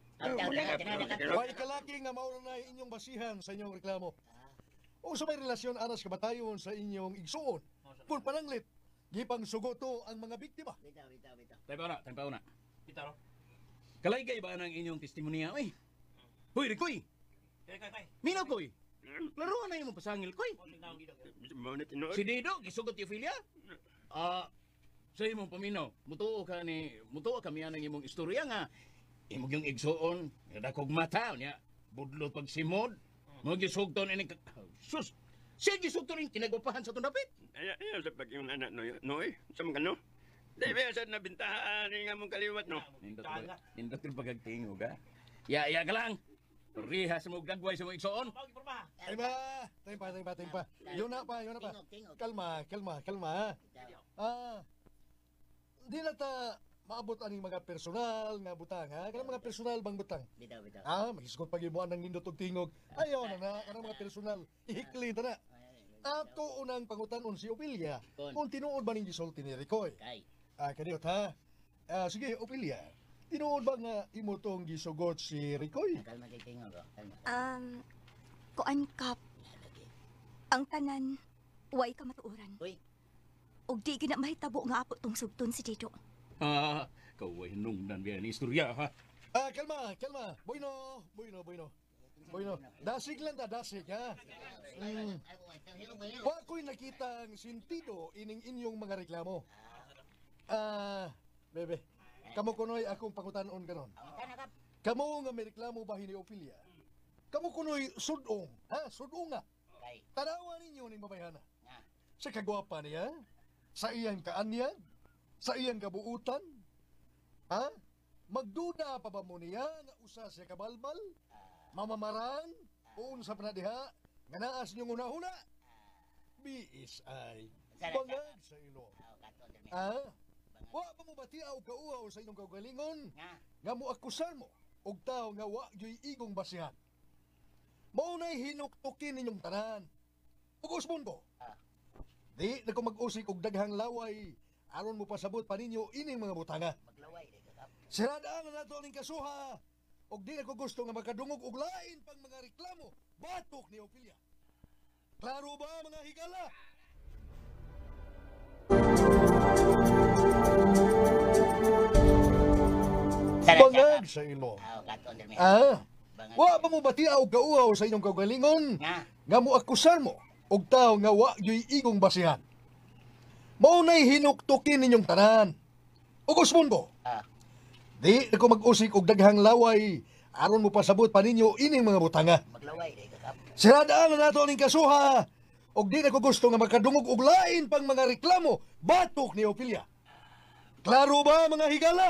Why kalaki nga maura na inyong basihan sa inyong reklamo? O sa may relasyon aras kabatayon sa inyong igsuon? Kung pananglit, gipang sugoto ang mga biktima. Bitaw, bitaw, bitaw. Tayo pa una, tayo pa una. Bitaw. Kalaygay ba ang inyong testimonya, oy? Hoy, Ricoy! Kay, kay, kay. Minaw, Koy! Laruan na yung pasangil, Koy! Mao na tinuod. Si Dido, gisugot yung Ophelia? Ah, sa imong paminaw, mutuo ka ni, mutuo kami ang imong istorya nga, imong yung igsuon, nadakog mata, niya, budlot pagsimod, mo gisugton ini sus. Siya gisugton ini kinagwapahan sa tundapit. Ay ay sa pag yung anak no, noy. Sa mga no. Di ba sa nabintahan ni nga mong kaliwat no. Nindot ba? Nindot yung pagagtingog ha. Ya ya ka lang. Riha sa mong gagway sa mong igsuon. Ay ba? Tayo pa, tayo pa, tayo pa. Yun na pa, yun na pa. Kalma, kalma, kalma. Ah, di na ta maabot aning mga personal nga butang, ha? Kanang mga personal bang butang? Bitaw, bitaw. Ah, magisgot pag-ibuan ng nindot og tingog. Ayaw na na, kanang mga personal. Ihikli ta na. Ako unang pangutanon si Ophelia. Kung tinuod ba ning gisulti ni Ricoy? Kay. Ah, kaniot ha? Ah, sige, Ophelia. Tinuod ba nga imo tong gisugot si Ricoy? Kalma kay tingog, oh. Kalma. Um, kuan kap, ang tanan, way ka matuuran. Uy. Og di gina mahitabo nga apo tong sugton si Dido. Ah, kaway nungdan biya ni istorya ha. Ah, kalma, kalma. Bueno, bueno, bueno. Bueno, dasig lang ta, dasig, ha? Mm. Wa ko'y nakitang sintido ining inyong mga reklamo. Ah, bebe, kamo kunoy akong pangutanon kanon. Kamo nga may reklamo bahin ni Ophelia. Kamo kunoy sudong, ha? Sudong nga. Tanawan ninyo ning babayhana. Sa kagwapa niya, sa iyang kaanyag, sa iyang kabuutan, ha? Magduda pa ba mo niya nga usa siya kabalbal? Mamamarang? Uun sa panadiha? Nga naas niyong una-una? Biis ay bangag sa ilo. Ha? Wa ba mo batia o kauaw sa inyong kaugalingon? Nga mo akusan mo og tao nga wa yo'y igong basihan. Maunay hinuktukin ninyong tanan. Ugos mundo. Di na ko mag-usik og daghang laway aron mo pasabot pa ninyo ining mga butanga. Siradaan na nato ning kasuha og di na ko gusto nga makadungog og lain pang mga reklamo batok ni Ophelia. Klaro ba mga higala? Bangag sa ilo. Ah, wa ba mo batia og kauaw sa inyong kaugalingon? Nga mo akusan mo og tao nga wa yo'y igong basihan. Maunay hinuktukin ninyong tanan. Ugos mundo. Di na ko mag-usik og daghang laway aron mo pasabot pa ninyo ining mga butanga. Maglaway, di ka kap. Siradaan na nato ning kasuha og di na ko gusto nga makadungog og lain pang mga reklamo batok ni Ophelia. Klaro ba mga higala?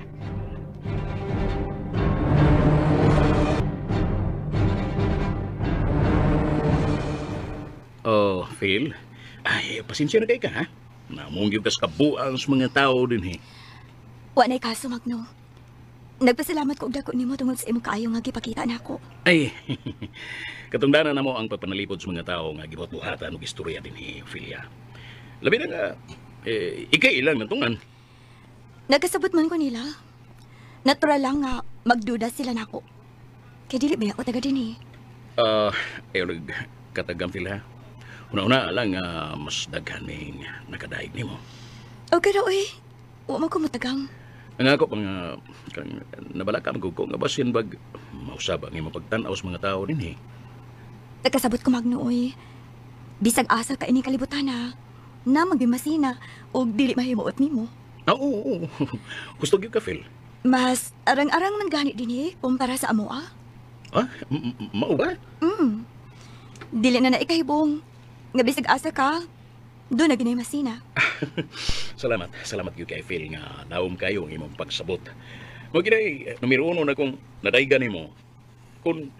Oh, Phil. Ay, pasensya na kay ka, ha? Namungyog ka sa kabuang sa mga tao din, eh. Wa na'y kaso, Magno. Nagpasalamat ko og dako nimo tungod sa imong kaayo nga gipakita nako. Ay, katungdanan na mo ang pagpanalipod sa mga tao nga gibuhat-buhatan og istorya din ni Ophelia. Labi na nga, eh, ikay ilang natungan. Nagkasabot man ko nila. Natural lang nga magduda sila nako. Kay dili ba ako taga dinhi? Ah, uh, eh, katagam sila. Una-una lang uh, mas daghan ning nakadaig nimo. Okay raw eh. Wa man ko matagang. Ang ako pang uh, kang nabalaka magug ko nga basin bag mausab ang imong pagtan-aw sa mga tao din eh. Nagkasabot ko Magno, bisag asa ka ini kalibutan na na magbimasina og dili mahimuot nimo. Ah, oo, oo. Gusto gyud ka, Phil. Mas arang-arang man gani dinhi kumpara sa amo ah. Ah, mao ba? Mm. Dili na na ikahibong. Nga bisag asa ka, doon na ginay masina. Salamat, salamat gyud kay Phil nga naom kayo ang imong pagsabot. Mo ginay numero uno na kung nadaygan nimo. Kung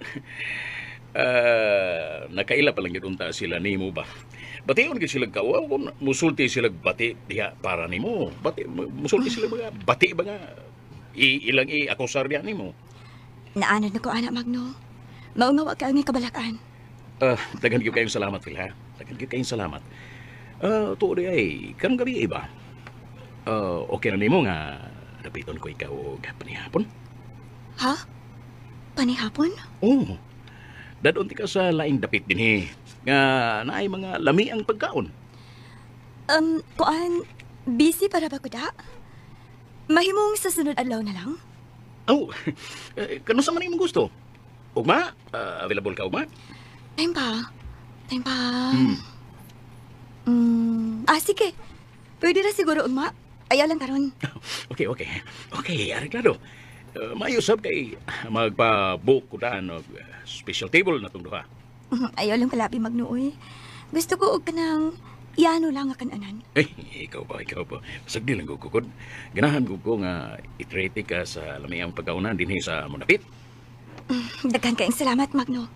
uh, nakaila pa lang gyud unta sila nimo ba. Bation gyud sila kawa kung musulti sila bati diha para nimo. Bati musulti sila mga bati ba nga i ilang i akusar diha nimo. Naanad na ko anak Magno. Mao nga wa ka ang kabalakan. Ah, uh, dagan gyud kayong salamat Phil ha. Dagan gyud kayong salamat. Ah, uh, tuod ay karong gabi iba. Ah, uh, okay na nimo nga dapiton ko ikaw og panihapon. Ha? Panihapon? Oo. Oh, dadon ti ka sa laing dapit dinhi nga naay mga lami ang pagkaon. Um, kuan busy para ba ko da? Mahimong sa sunod adlaw na lang? Oh, eh, kano sa man imong gusto? Ugma, uh, available ka ugma? Time pa. Time pa. Hmm. Mm, ah, sige. Pwede na siguro, Uma. Ayaw lang karon. Okay, okay. Okay, arreglado. Uh, Mayusap kay magpa-book ko daan og special table na itong duha. Ayaw lang kalabi magnuoy. Gusto ko og kanang iano lang nga kananan. Eh, ikaw ba, ikaw ba. Sagdi lang ko kukod. Ganahan ko ko nga itrete ka sa lamayang pagkaunan din sa Munapit. Daghan kayong salamat, Magno.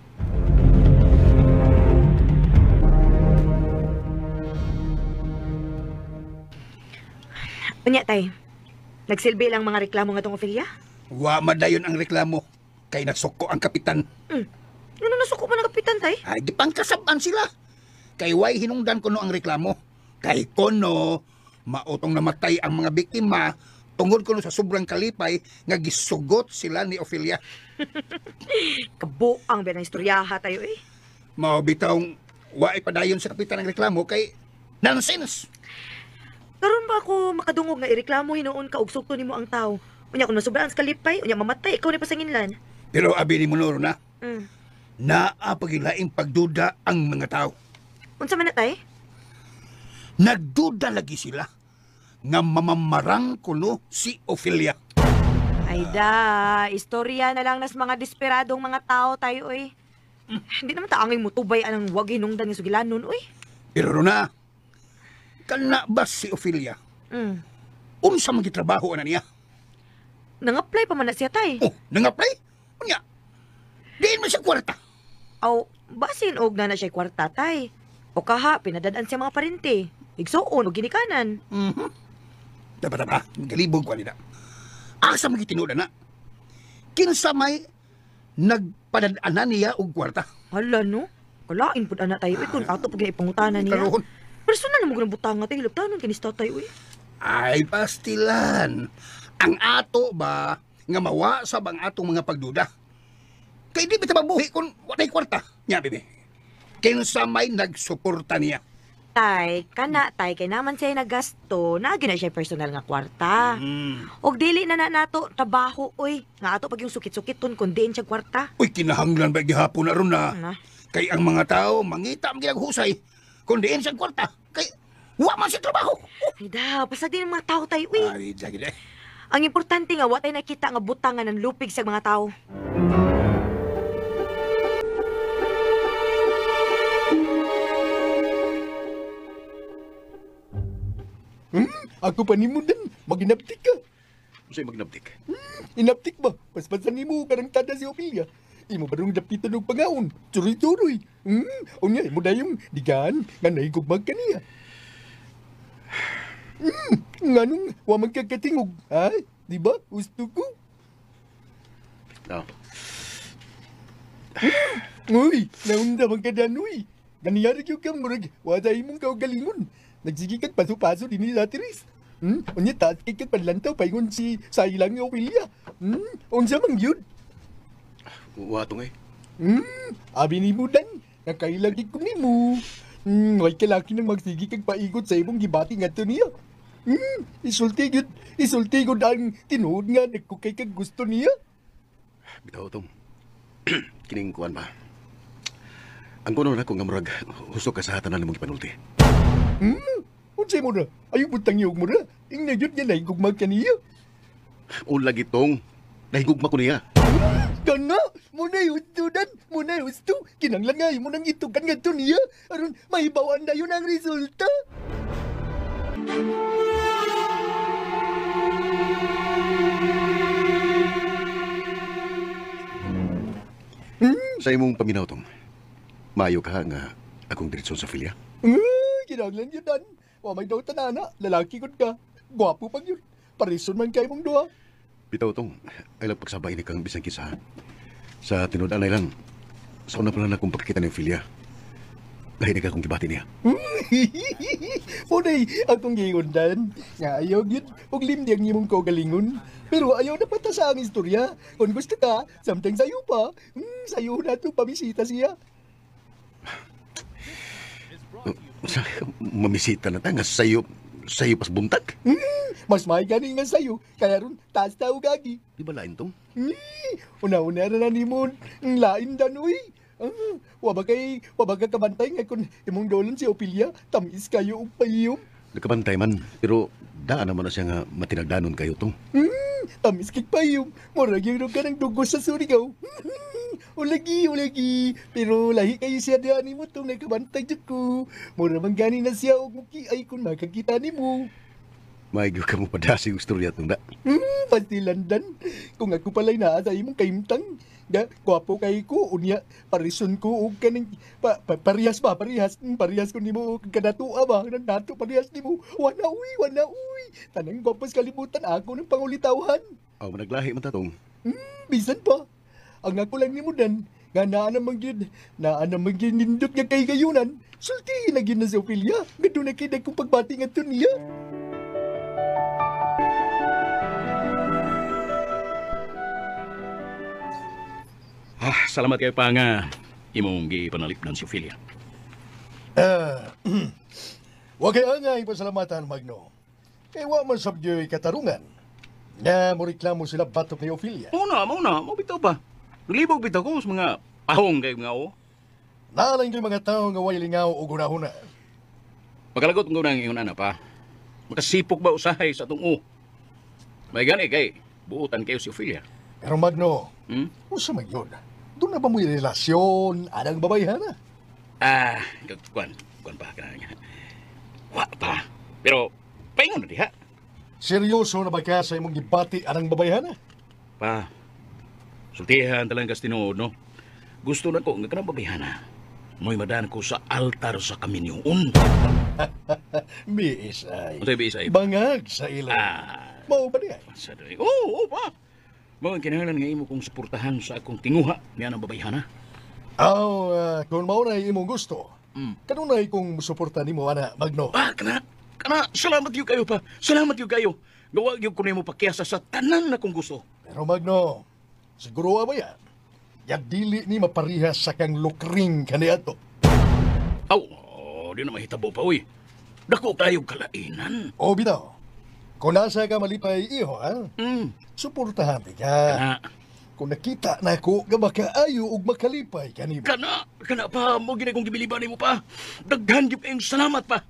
Unya, tay. Nagsilbi lang mga reklamo nga tong Ophelia? Wa madayon ang reklamo. Kay nasuko ang kapitan. Hmm. Ano nasuko man ang kapitan, tay? Ay, di pangkasaban sila. Kay way hinungdan kuno ang reklamo. Kay kuno, mautong namatay ang mga biktima tungod kuno sa sobrang kalipay nga gisugot sila ni Ophelia. Kabuang ba ng istoryaha tayo eh? Mao bitawng wa ipadayon sa kapitan ang reklamo kay nonsense. Karon ba ako makadungog nga ireklamo hinuon ka og sukto nimo ang tao? Unya kung masubraan sa kalipay, unya mamatay ikaw ni pasanginlan. Pero abi ni Monoro na. Mm. Naa pagilaing pagduda ang mga tao. Unsa man na tay? Nagduda lagi sila nga mamamarang kuno si Ophelia. Ay da, istorya na lang nas mga desperadong mga tao tayo oy. Mm. Hindi naman ta angay mutubay anang wag hinungdan nga sugilanon oy. Pero na, kana ba si Ophelia? Mm. Unsa man gitrabaho ana niya? Nang-apply pa man na siya tay. Oh, nang-apply? Unya. Diin man siya kwarta. Aw, basin og na na siya kwarta tay. O kaha pinadadaan siya mga parente. Igsuon og ginikanan. Mhm. Dapat ba? Galibog ko nila. Asa man gitinuda na? Kinsa may nagpadadaanan niya og kwarta? Hala no. Kalain pud ana tayo ikon ato pag ipangutanan niya. Karon. Personal na mo ganang butanga tayo hilabtanon kinis tatay uy. Ay, pastilan. Ang ato ba nga mawa sa bang atong mga pagduda? Kay di bita mabuhi kung watay kwarta. Nya, bebe. Kinsa may nagsuporta niya? Tay, kana tay kay naman siya nagasto, nagi na siya personal nga kwarta. Mm. Og dili na na nato trabaho oy, nga ato pag yung sukit-sukit ton kun diin siya kwarta. Uy, kinahanglan ba gihapon na ron na? Na. Kay ang mga tao mangita ang ginaghusay kung diin siya kwarta. Kay wa man siya trabaho. Ay da, pasag din ang mga tao tayo uy. Ay, dagid eh. Ang importante nga wa tay nakita nga butangan ng lupig sa mga tao. Ako pa nimo dan, maginaptik ka. Sa'yo magnabtik. Inaptik ba? Paspasan nimo ka ng tada si Ophelia. Imo ba nung dapitan ng pangaon? Turoy-turoy. Hmm, unya, imo dayong digan, nga naigugmag ka niya. Hmm, nga nung wa magkakatingog, ha? Di ba? Gusto ko. No. Uy, naunda man ka dan, uy. Ganiyari yung kang murag, wala imong kaugalingon. Nagsigi kag paso-paso din ni Latiris. Hmm, unya taas kay kag panlantaw, paingon si sa ilang ni Ophelia. Hmm, unsa mang yun? Watong eh. Hmm, abi ni mo dan, nakailagi ko ni mo. Hmm, way kalaki nang magsigi kag paigot sa imong gibati nga to niya. Hmm, isulti gud, isulti gud ang tinuod nga nagkukay kag gusto niya. Bitaw tong. Kining kuan ba? Ang kuno na ko nga murag husok ka sa tanan nimong ipanulti. Hmm, unsay mo na? Ayaw butang niyog mo na. Ingna yun nga nahigugmag ka niya. Ulag itong. Nahigugma ko niya. Kana, muna gusto dan, muna gusto. Kinanglan nga mo nang itukan nga to niya. Aron, mahibawan na yun ang resulta. Hmm? Sa imong paminaw tong. Maayo ka nga akong diretsyon sa Ophelia. Hmm, kinanglan yun dan. Wa may daw tanana, lalaki gud ka. Gwapo pag yun. Parison man kay mong duha. Bitaw tong. Ay lang pagsabay ni kang bisang kisa. Sa tinudan na lang. Sa una pa lang akong pagkikita ni Ophelia. Lahi na akong gibati niya. Punay, akong giundan. Nga ayaw yun, huwag limdi ang imong kaugalingon. Pero ayaw na pata sa ang istorya. Kung gusto ka, something sayo pa. Hmm, sayo na ito, pamisita siya. Mamisita na ta nga sayo, sayo pas buntag. Hmm, mas may ganing nga sayo, kaya ron taas tao gagi. Di ba lain tong? Hmm, una-una na na ni mo, ang lain danoy. Ah, waba kay, waba ka kabantay nga kung imong dolan si Ophelia, tamis kayo og payom. Nakabantay man, pero daan naman na siya nga matinagdanon kayo tong. Hmm, tamis kay payom, murag yung ka ng dugo sa Surigao. Ulagi, ulagi, pero lahi kayo siya diyan ni mo tong nakabantay dyan ko. Mura man gani na siya og muki ay kung makakita ni mo. Maigyo ka mo padasi yung istorya tong da. Hmm, pastilandan. Kung ako pala'y naa sa imong kaimtang, da, kwapo kay ko, unya, parison ko, o kaning, pa, pa, parihas ba, parihas, hmm, parihas ko ni mo, kadatua ba, nang nato parihas ni mo, wana uy, wana uy, tanang gwapos kalimutan ako ng pangulitawhan. Aw, oh, managlahi man tatong. Hmm, bisan pa. Ang ako lang ni mo dan, nga naa namang yun, naa namang yun nindot nga kay gayunan, sultihin na yun na sa Ophelia, nga doon na kidag kong pagbati nga to niya. Ah, salamat kayo pa nga imong gipanalipdan si Ophelia. Ah, wag kaya nga ipasalamatan, Magno. Kaya wa man sabyo'y katarungan. Nga mo reklamo sila batok ni Ophelia. Mauna, mauna, mabitaw pa. Naglibog bitaw ko sa mga pahong kayo mga o. Naalang yung mga tao nga way lingaw o gunahuna. Magkalagot ko na ingon ana pa. Makasipok ba usahay sa itong o? May gani kay, buutan kayo si Ophelia. Pero Magno, hmm? usa man yun. Doon na ba mo'y relasyon, anang babayhan na? Ah, kuan, kuan pa ka na. Wa pa. Pero, paingon na diha. Seryoso na ba ka sa imong gibati anang babayhan na? Pa, sultihan talang kas tinuod, no? Gusto na ko, nga ka na babayhana. Mo'y madan ko sa altar sa kaminyoon. Biis ay. Ano tayo biis ay? Bangag sa ilang. Ah. Mao ba niya? Sa doy. Oo, oo pa. Mao ang kinahanglan nga imo kong suportahan sa akong tinguha niya ng babayhana. Aw, uh, kung mao na imong gusto. Mm. Kanunay kung suporta nimo ana, Magno. Ah, kana. Kana, salamat yung kayo pa. Salamat yung kayo. Gawa yung kunin mo pakiyasa sa tanan na kong gusto. Pero Magno, siguro ba yan? Yang dili ni maparihas sa kang lukring kaniadto. Aw, oh, di na mahitabo pa, uy. Dako tayo kalainan. O, bitaw. Kung nasa ka malipay, iho, ha? Mm. Suportahan ka. Kana. Kung nakita na ko, nga makaayo o makalipay ka nimo. Kana, kana pa, mo ginagong gibiliban mo pa. Daghan di pa yung salamat pa.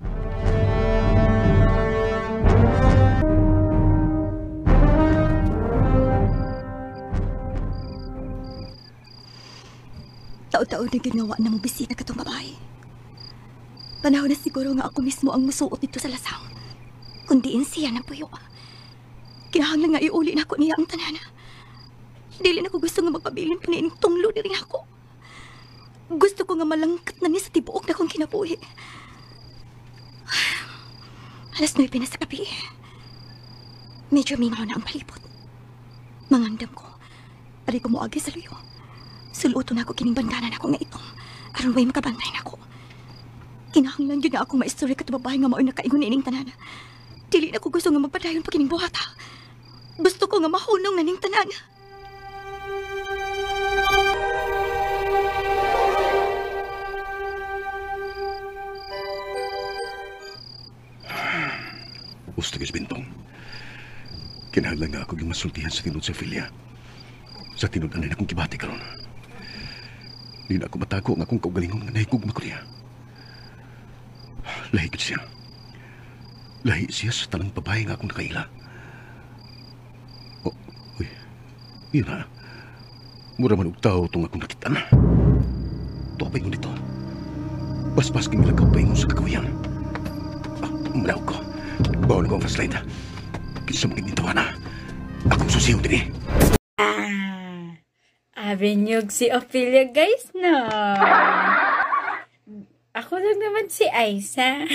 Tao-tao na ginawa na mong bisita katong babae. Panahon na siguro nga ako mismo ang musuot dito sa lasang. Kundiin siya na puyo. Kinahanglan nga iuli na ako niya ang tanan. Dili na ko gusto nga magpabilin pa niining tunglo diri ako. Gusto ko nga malangkat na niya sa tibuok na kong kinabuhi. Alas nuwebe na sa gabi. Medyo mingaw na ang palibot. Mangandam ko. Ari ko moagi sa luyo. Suluto na ako kining bandanan ako nga itong. Aron way makabantay na ako. Kinahanglan yun na akong maistorya ka babae nga mao'y nakaingon na ining tanan. Dili na ko gusto nga magpadayon pa kining buhata. Gusto ko nga mahunong na ning tanan. Gusto kis Bintong. Kinahanglan nga ako yung masultihan sa tinod sa Ophelia. Sa tinod anay na kong kibati karon. Di na ako matago nga akong kaugalingon nga nahigugma ko niya. Lahi ko siya. Lahi siya sa tanang babae nga akong nakaila. Oh, uy. Yun na. Mura man og tao itong akong nakitaan. Ito pa ingon dito. Bas-bas kang ilagaw pa ingon sa kagawian. Ah, manaw ko. Bawa na ko ang flashlight. Kinsa maginitawa na. Akong susiyaw din eh. Ah, abinyog si Ophelia guys, no? Ako lang naman si Aiza.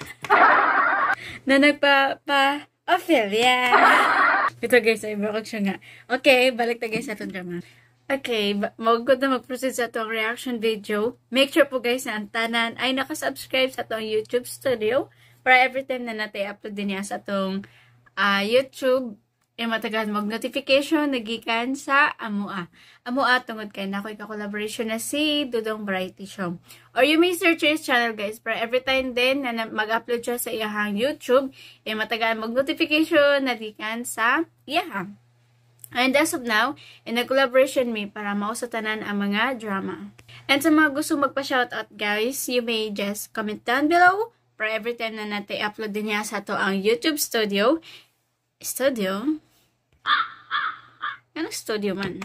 Na nagpa, pa, Ophelia. Ito guys, ay bakit siya nga. Okay, balik na guys sa itong drama. Okay, magod na mag-proceed sa itong reaction video. Make sure po guys na ang tanan ay nakasubscribe sa itong YouTube studio para every time na natin upload din niya sa itong uh, YouTube, e matagal mag-notification nagikan sa Amua. Amua, tungod kay na ako'y ka-collaboration na si Dudong Variety Show. Or you may search his channel guys para every time din na mag-upload siya sa iyahang YouTube, e matagal mag-notification nagikan sa iyahang. And as of now, in a collaboration me para mausatanan ang mga drama. And sa mga gusto magpa-shoutout guys, you may just comment down below para every time na natin upload din niya sa to ang YouTube studio. Studio? Anong studio man?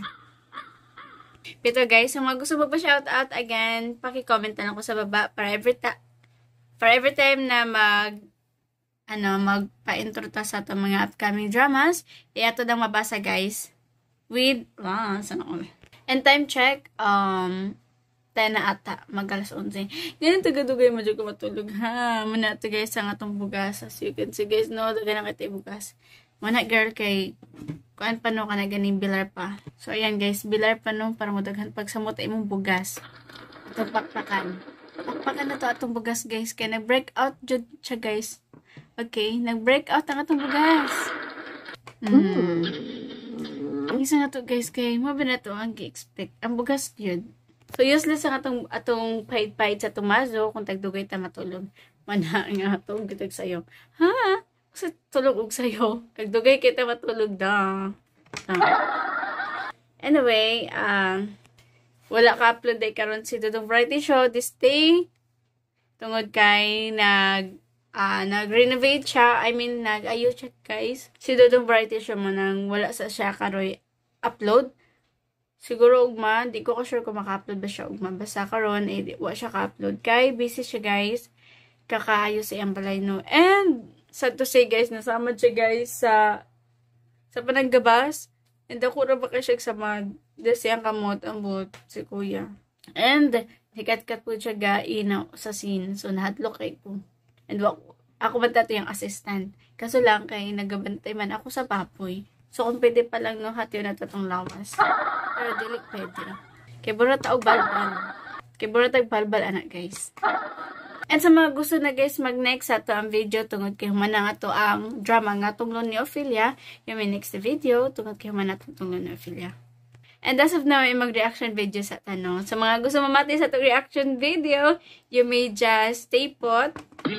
Pero guys, sa mga gusto magpa-shoutout, again, paki-comment na lang ko sa baba para every, ta para every time na mag ano, magpa-intro ta sa itong mga upcoming dramas, iato nang mabasa guys. With, wow, sana ko. And time check, um, ten na ata, mag-alas onse. Ganyan taga-dugay mo dyan ko matulog, ha? Muna ito guys, ang atong bugas. As you can see guys, no, daga na kita bugas. Muna girl kay, kuan pa no ka na ganing bilar pa. So ayan guys, bilar pa no, para mo daghan pag samot imong bugas. Itong pakpakan. Pakpakan na to atong bugas guys, kaya nag-break out dyan siya guys. Okay, nag-break out ang atong bugas. Hmm. Ang isa nga to guys, kay mo ba na to ang gi-expect. Ang bugas yun. So, useless ang atong, atong pahid-pahid sa tumazo kung tagdugay ta matulog. Mana nga atong gitag sa'yo. Ha? Kasi tulog og sa'yo. Tagdugay kita matulog da. Ah. Anyway, uh, wala ka upload day karon si Dudong Variety Show this day. Tungod kay nag uh, nag-renovate siya. I mean, nag-ayos siya guys. Si Dudong Variety Show mo nang wala sa siya karoy upload. Siguro ugma, di ko ka-sure kung maka-upload ba siya ugma. Basta karon eh, di, wa siya ka-upload. Kay, busy siya guys. Kakaayos sa iyang balay no. And, sad to say guys, nasama siya guys sa sa pananggabas. And ako ra ba ka siya sa mag desiyang kamot ang buot si kuya. And, hikat-kat po siya gainaw sa scene. So, nahatlok kay ko. And, ako, ako man tato yung assistant. Kaso lang kay nagabantay man ako sa papoy. So, kung pwede pa lang, no, hati na tatong lawas. Pero, dili pwede. Kaya bura taog balbal. Kaya bura taog balbal, anak, guys. And sa mga gusto na, guys, mag-next sa to ang video, tungod kay humana nga to ang drama nga tunglon ni Ophelia. Yung may next video, tungod kay humana to tunglon ni Ophelia. And as of now, ay mag-reaction video sa tanong. Sa mga gusto mamati sa to reaction video, you may just stay put.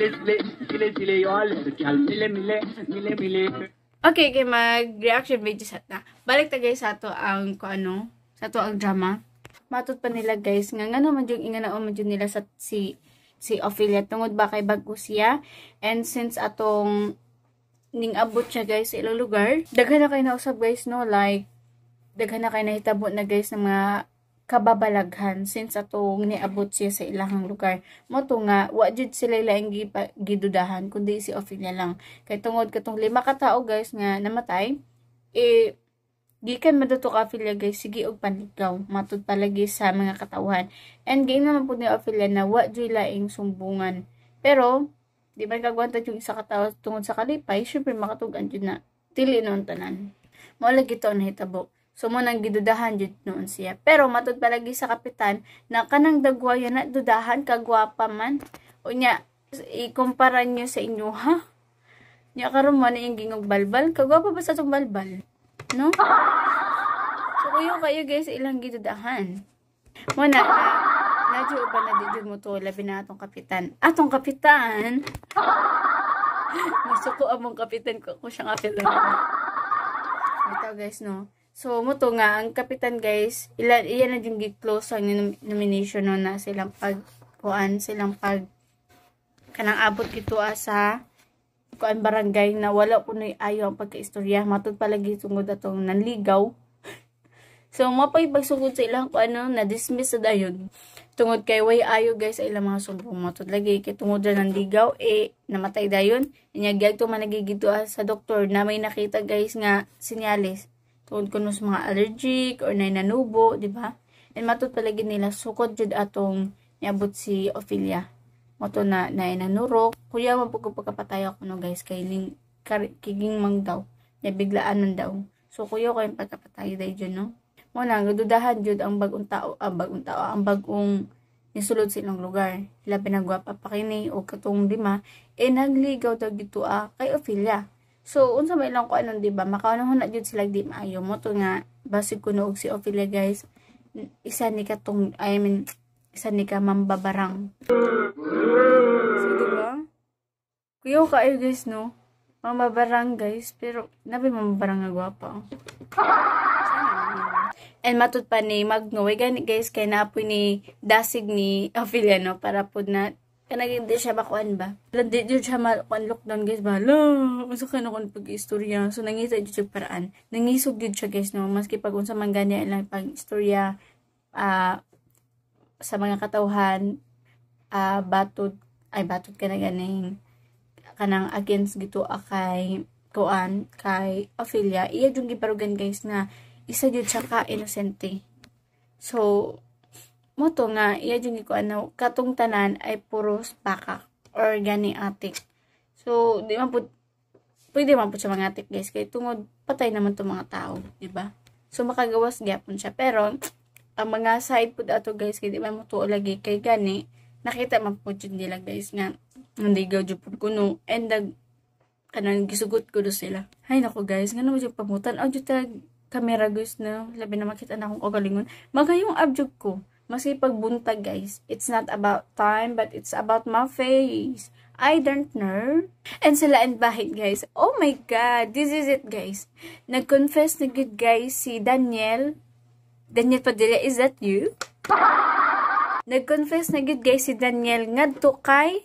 Okay, kay mag-reaction video sa ta. Balik ta guys sa to ang ko ano, sa to ang drama. Matud pa nila guys nga ngano man yung inganaon man yun nila sa si si Ophelia tungod ba kay bago siya. And since atong ning abot siya guys sa ilang lugar, daghan na kay nausab guys no, like daghan na kay nahitabo na guys ng mga kababalaghan since atong niabot siya sa ilahang lugar. Mo to nga wa jud sila laing gidudahan kundi si Ophelia lang. Kay tungod katong lima ka tawo guys nga namatay, eh gikan madato ka Ophelia guys sige og panligaw matud palagi sa mga katawhan. And gain naman po ni Ophelia na wa jud laing sumbungan. Pero di man kagwanta yung isa ka tawo tungod sa kalipay, syempre makatug-an jud na dili noon tanan. Mao lagi to nahitabo. So, mo nang gidudahan jud noon siya. Pero, matud palagi sa kapitan, na kanang dagwaya na dudahan, kagwapa man. O niya, ikumpara niyo sa inyo, ha? Niya karon mo na yung gingog balbal. Kagwapa ba sa itong balbal? No? So, kayo kayo guys, ilang gidudahan. Mo na, na, nadyo ba na didyo mo to, labi na atong kapitan. Atong kapitan? Nasuko among kapitan ko, kung siyang kapitan. Ito guys, no? So, mo to nga, ang kapitan guys, ilan, iyan na yung gi-close ang nomination no, na silang pag, kuan, silang pag, kanang abot kito sa, kuan barangay na wala po na ayaw ang pagka-istorya. Matod palagi tungod atong nanligaw. So, mapay pagsugod sa ilang kuan no, na-dismiss sa dayon. Tungod kay way ayo guys, sa ilang mga sumbong. Matod lagi, kay tungod na nanligaw, eh, namatay dayon. Inyagag to man nagigito sa doktor na may nakita guys nga sinyalis. Tungod kuno sa mga allergic or na nanubo, di ba? And matod palagi nila sukod jud atong niabot si Ophelia. Moto na na nanurok. Kuya man pug pagkapatay ako no guys kay ning kiging mang daw. Ya biglaan man daw. So kuya ko yung pagkapatay day jud no. Mo na gadudahan jud ang bagong tao, ang bagong tao, ang bagong nisulod sa ilang lugar. Sila pinagwapa pa kini o katong lima eh nagligaw daw gito ah, kay Ophelia. So, unsa may lang ko anon, diba? Makaunahon na jud sila di maayo mo to nga basig kuno og si Ophelia guys. Isa ni katong I mean isa ni ka mambabarang. So, diba? Kuya kayo guys no. Mambabarang guys, pero nabi mambabarang nga gwapa. And matud pa ni Magno, way gani guys kay naapoy ni dasig ni Ophelia no para pud na kanang di siya makuan ba? Landi di siya makuan lockdown guys ba? Lo, usa ka na kon pag-istorya. So nangita di siya paraan. Nangisog di siya guys no, maski pag unsa man gani lang pag-istorya uh, sa mga katawhan uh, batod ay batod ka na ganing kanang against gito akay kuan kay Ophelia. Iya jud giparugan guys na isa jud siya ka inosente. So mo to nga, iya dyan ko ano, katong tanan ay puros baka or gani atik. So, di man po, pwede man po siya mga atik guys, kaya tungod patay naman to mga tao, di ba? So, makagawas gyapon siya. Pero, ang mga side po dato guys, kaya di man mo to lagi kay gani, nakita man po dyan nila guys nga, nandigaw dyan po kuno, and nag, kanang gisugot ko do sila. Hay nako guys, nga naman dyan pamutan, ang dyan kamera guys na, labi na makita na akong kagalingon, magayong abjog ko. Maski pagbuntag guys, it's not about time, but it's about my face. I don't know. And sila and bahid guys. Oh my God, this is it guys. Nag-confess na good guys si Daniel. Daniel Padilla, is that you? Nag-confess na good guys si Daniel ngadto kay...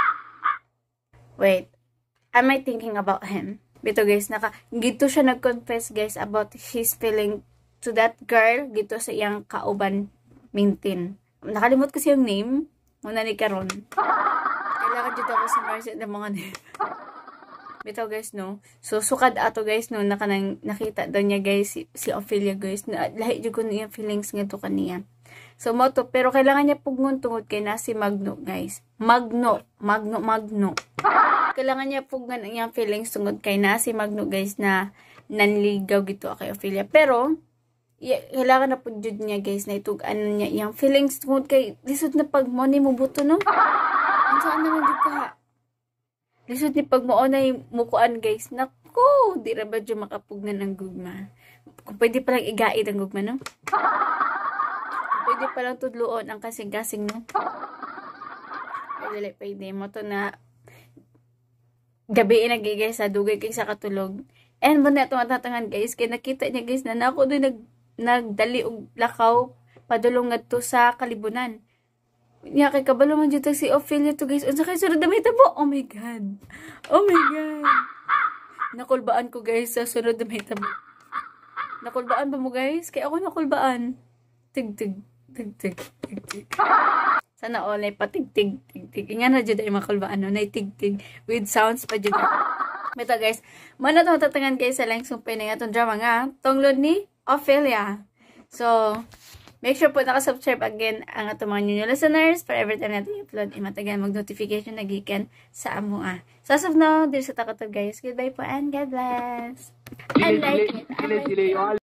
Wait, am I thinking about him? Bito guys, naka... Gito siya nag-confess guys about his feeling to that girl. Gito sa iyang kauban Mintin. Nakalimot kasi yung name. Muna ni Karon. Kailangan dito ako si Marcy ng mga name. Bitaw guys, no? So, sukad ato guys, no? Nakanang, nakita daw niya guys, si, si Ophelia guys, na lahi dyan ko niya feelings nga to kaniya. So, mo to, pero kailangan niya pugngon tungod kay na si Magno guys. Magno. Magno, Magno. Kailangan niya pugngon ang iyang feelings tungod kay na si Magno guys na nanligaw gito kay Ophelia. Pero, yeah, kailangan na po jud niya guys na itug ano niya yung feelings tungod kay lisod na pag mo ni mo buto no. Ang saan naman di ka. Lisod ni pag mo na mukuan guys. Naku, di ra ba dyan makapugnan ang gugma. Kung pwede palang igait ang gugma no. Kung pwede palang tudloon ang kasing-kasing no. Pwede pwede mo to na gabi inagay guys sa dugay kay sa katulog. And mo na ito matatangan guys kaya nakita niya guys na nako doon nag nagdali og lakaw padulong ngadto sa kalibunan. Nya kay kabalo man jud si Ophelia to guys. Unsa kay sunod na may tabo? Oh my god. Oh my god. Nakulbaan ko guys sa sunod na may tabo. Nakulbaan ba mo guys? Kay ako nakulbaan. tig-tig, tig-tig, tig-tig. Sana all ay patig-tig, tig-tig. Ingan na dyan ay makulba, ano, na tig-tig with sounds pa dyan. Ito guys, muna itong tatangan guys sa lang sumpay na itong drama nga, tunglod ni Ophelia. So, make sure po nakasubscribe again ang atong mga new listeners para every time natin i-upload, imatagan mag-notification na gikan sa amua. So, as of now, dito sa takotog guys. Goodbye po and God bless. I like it. I like it.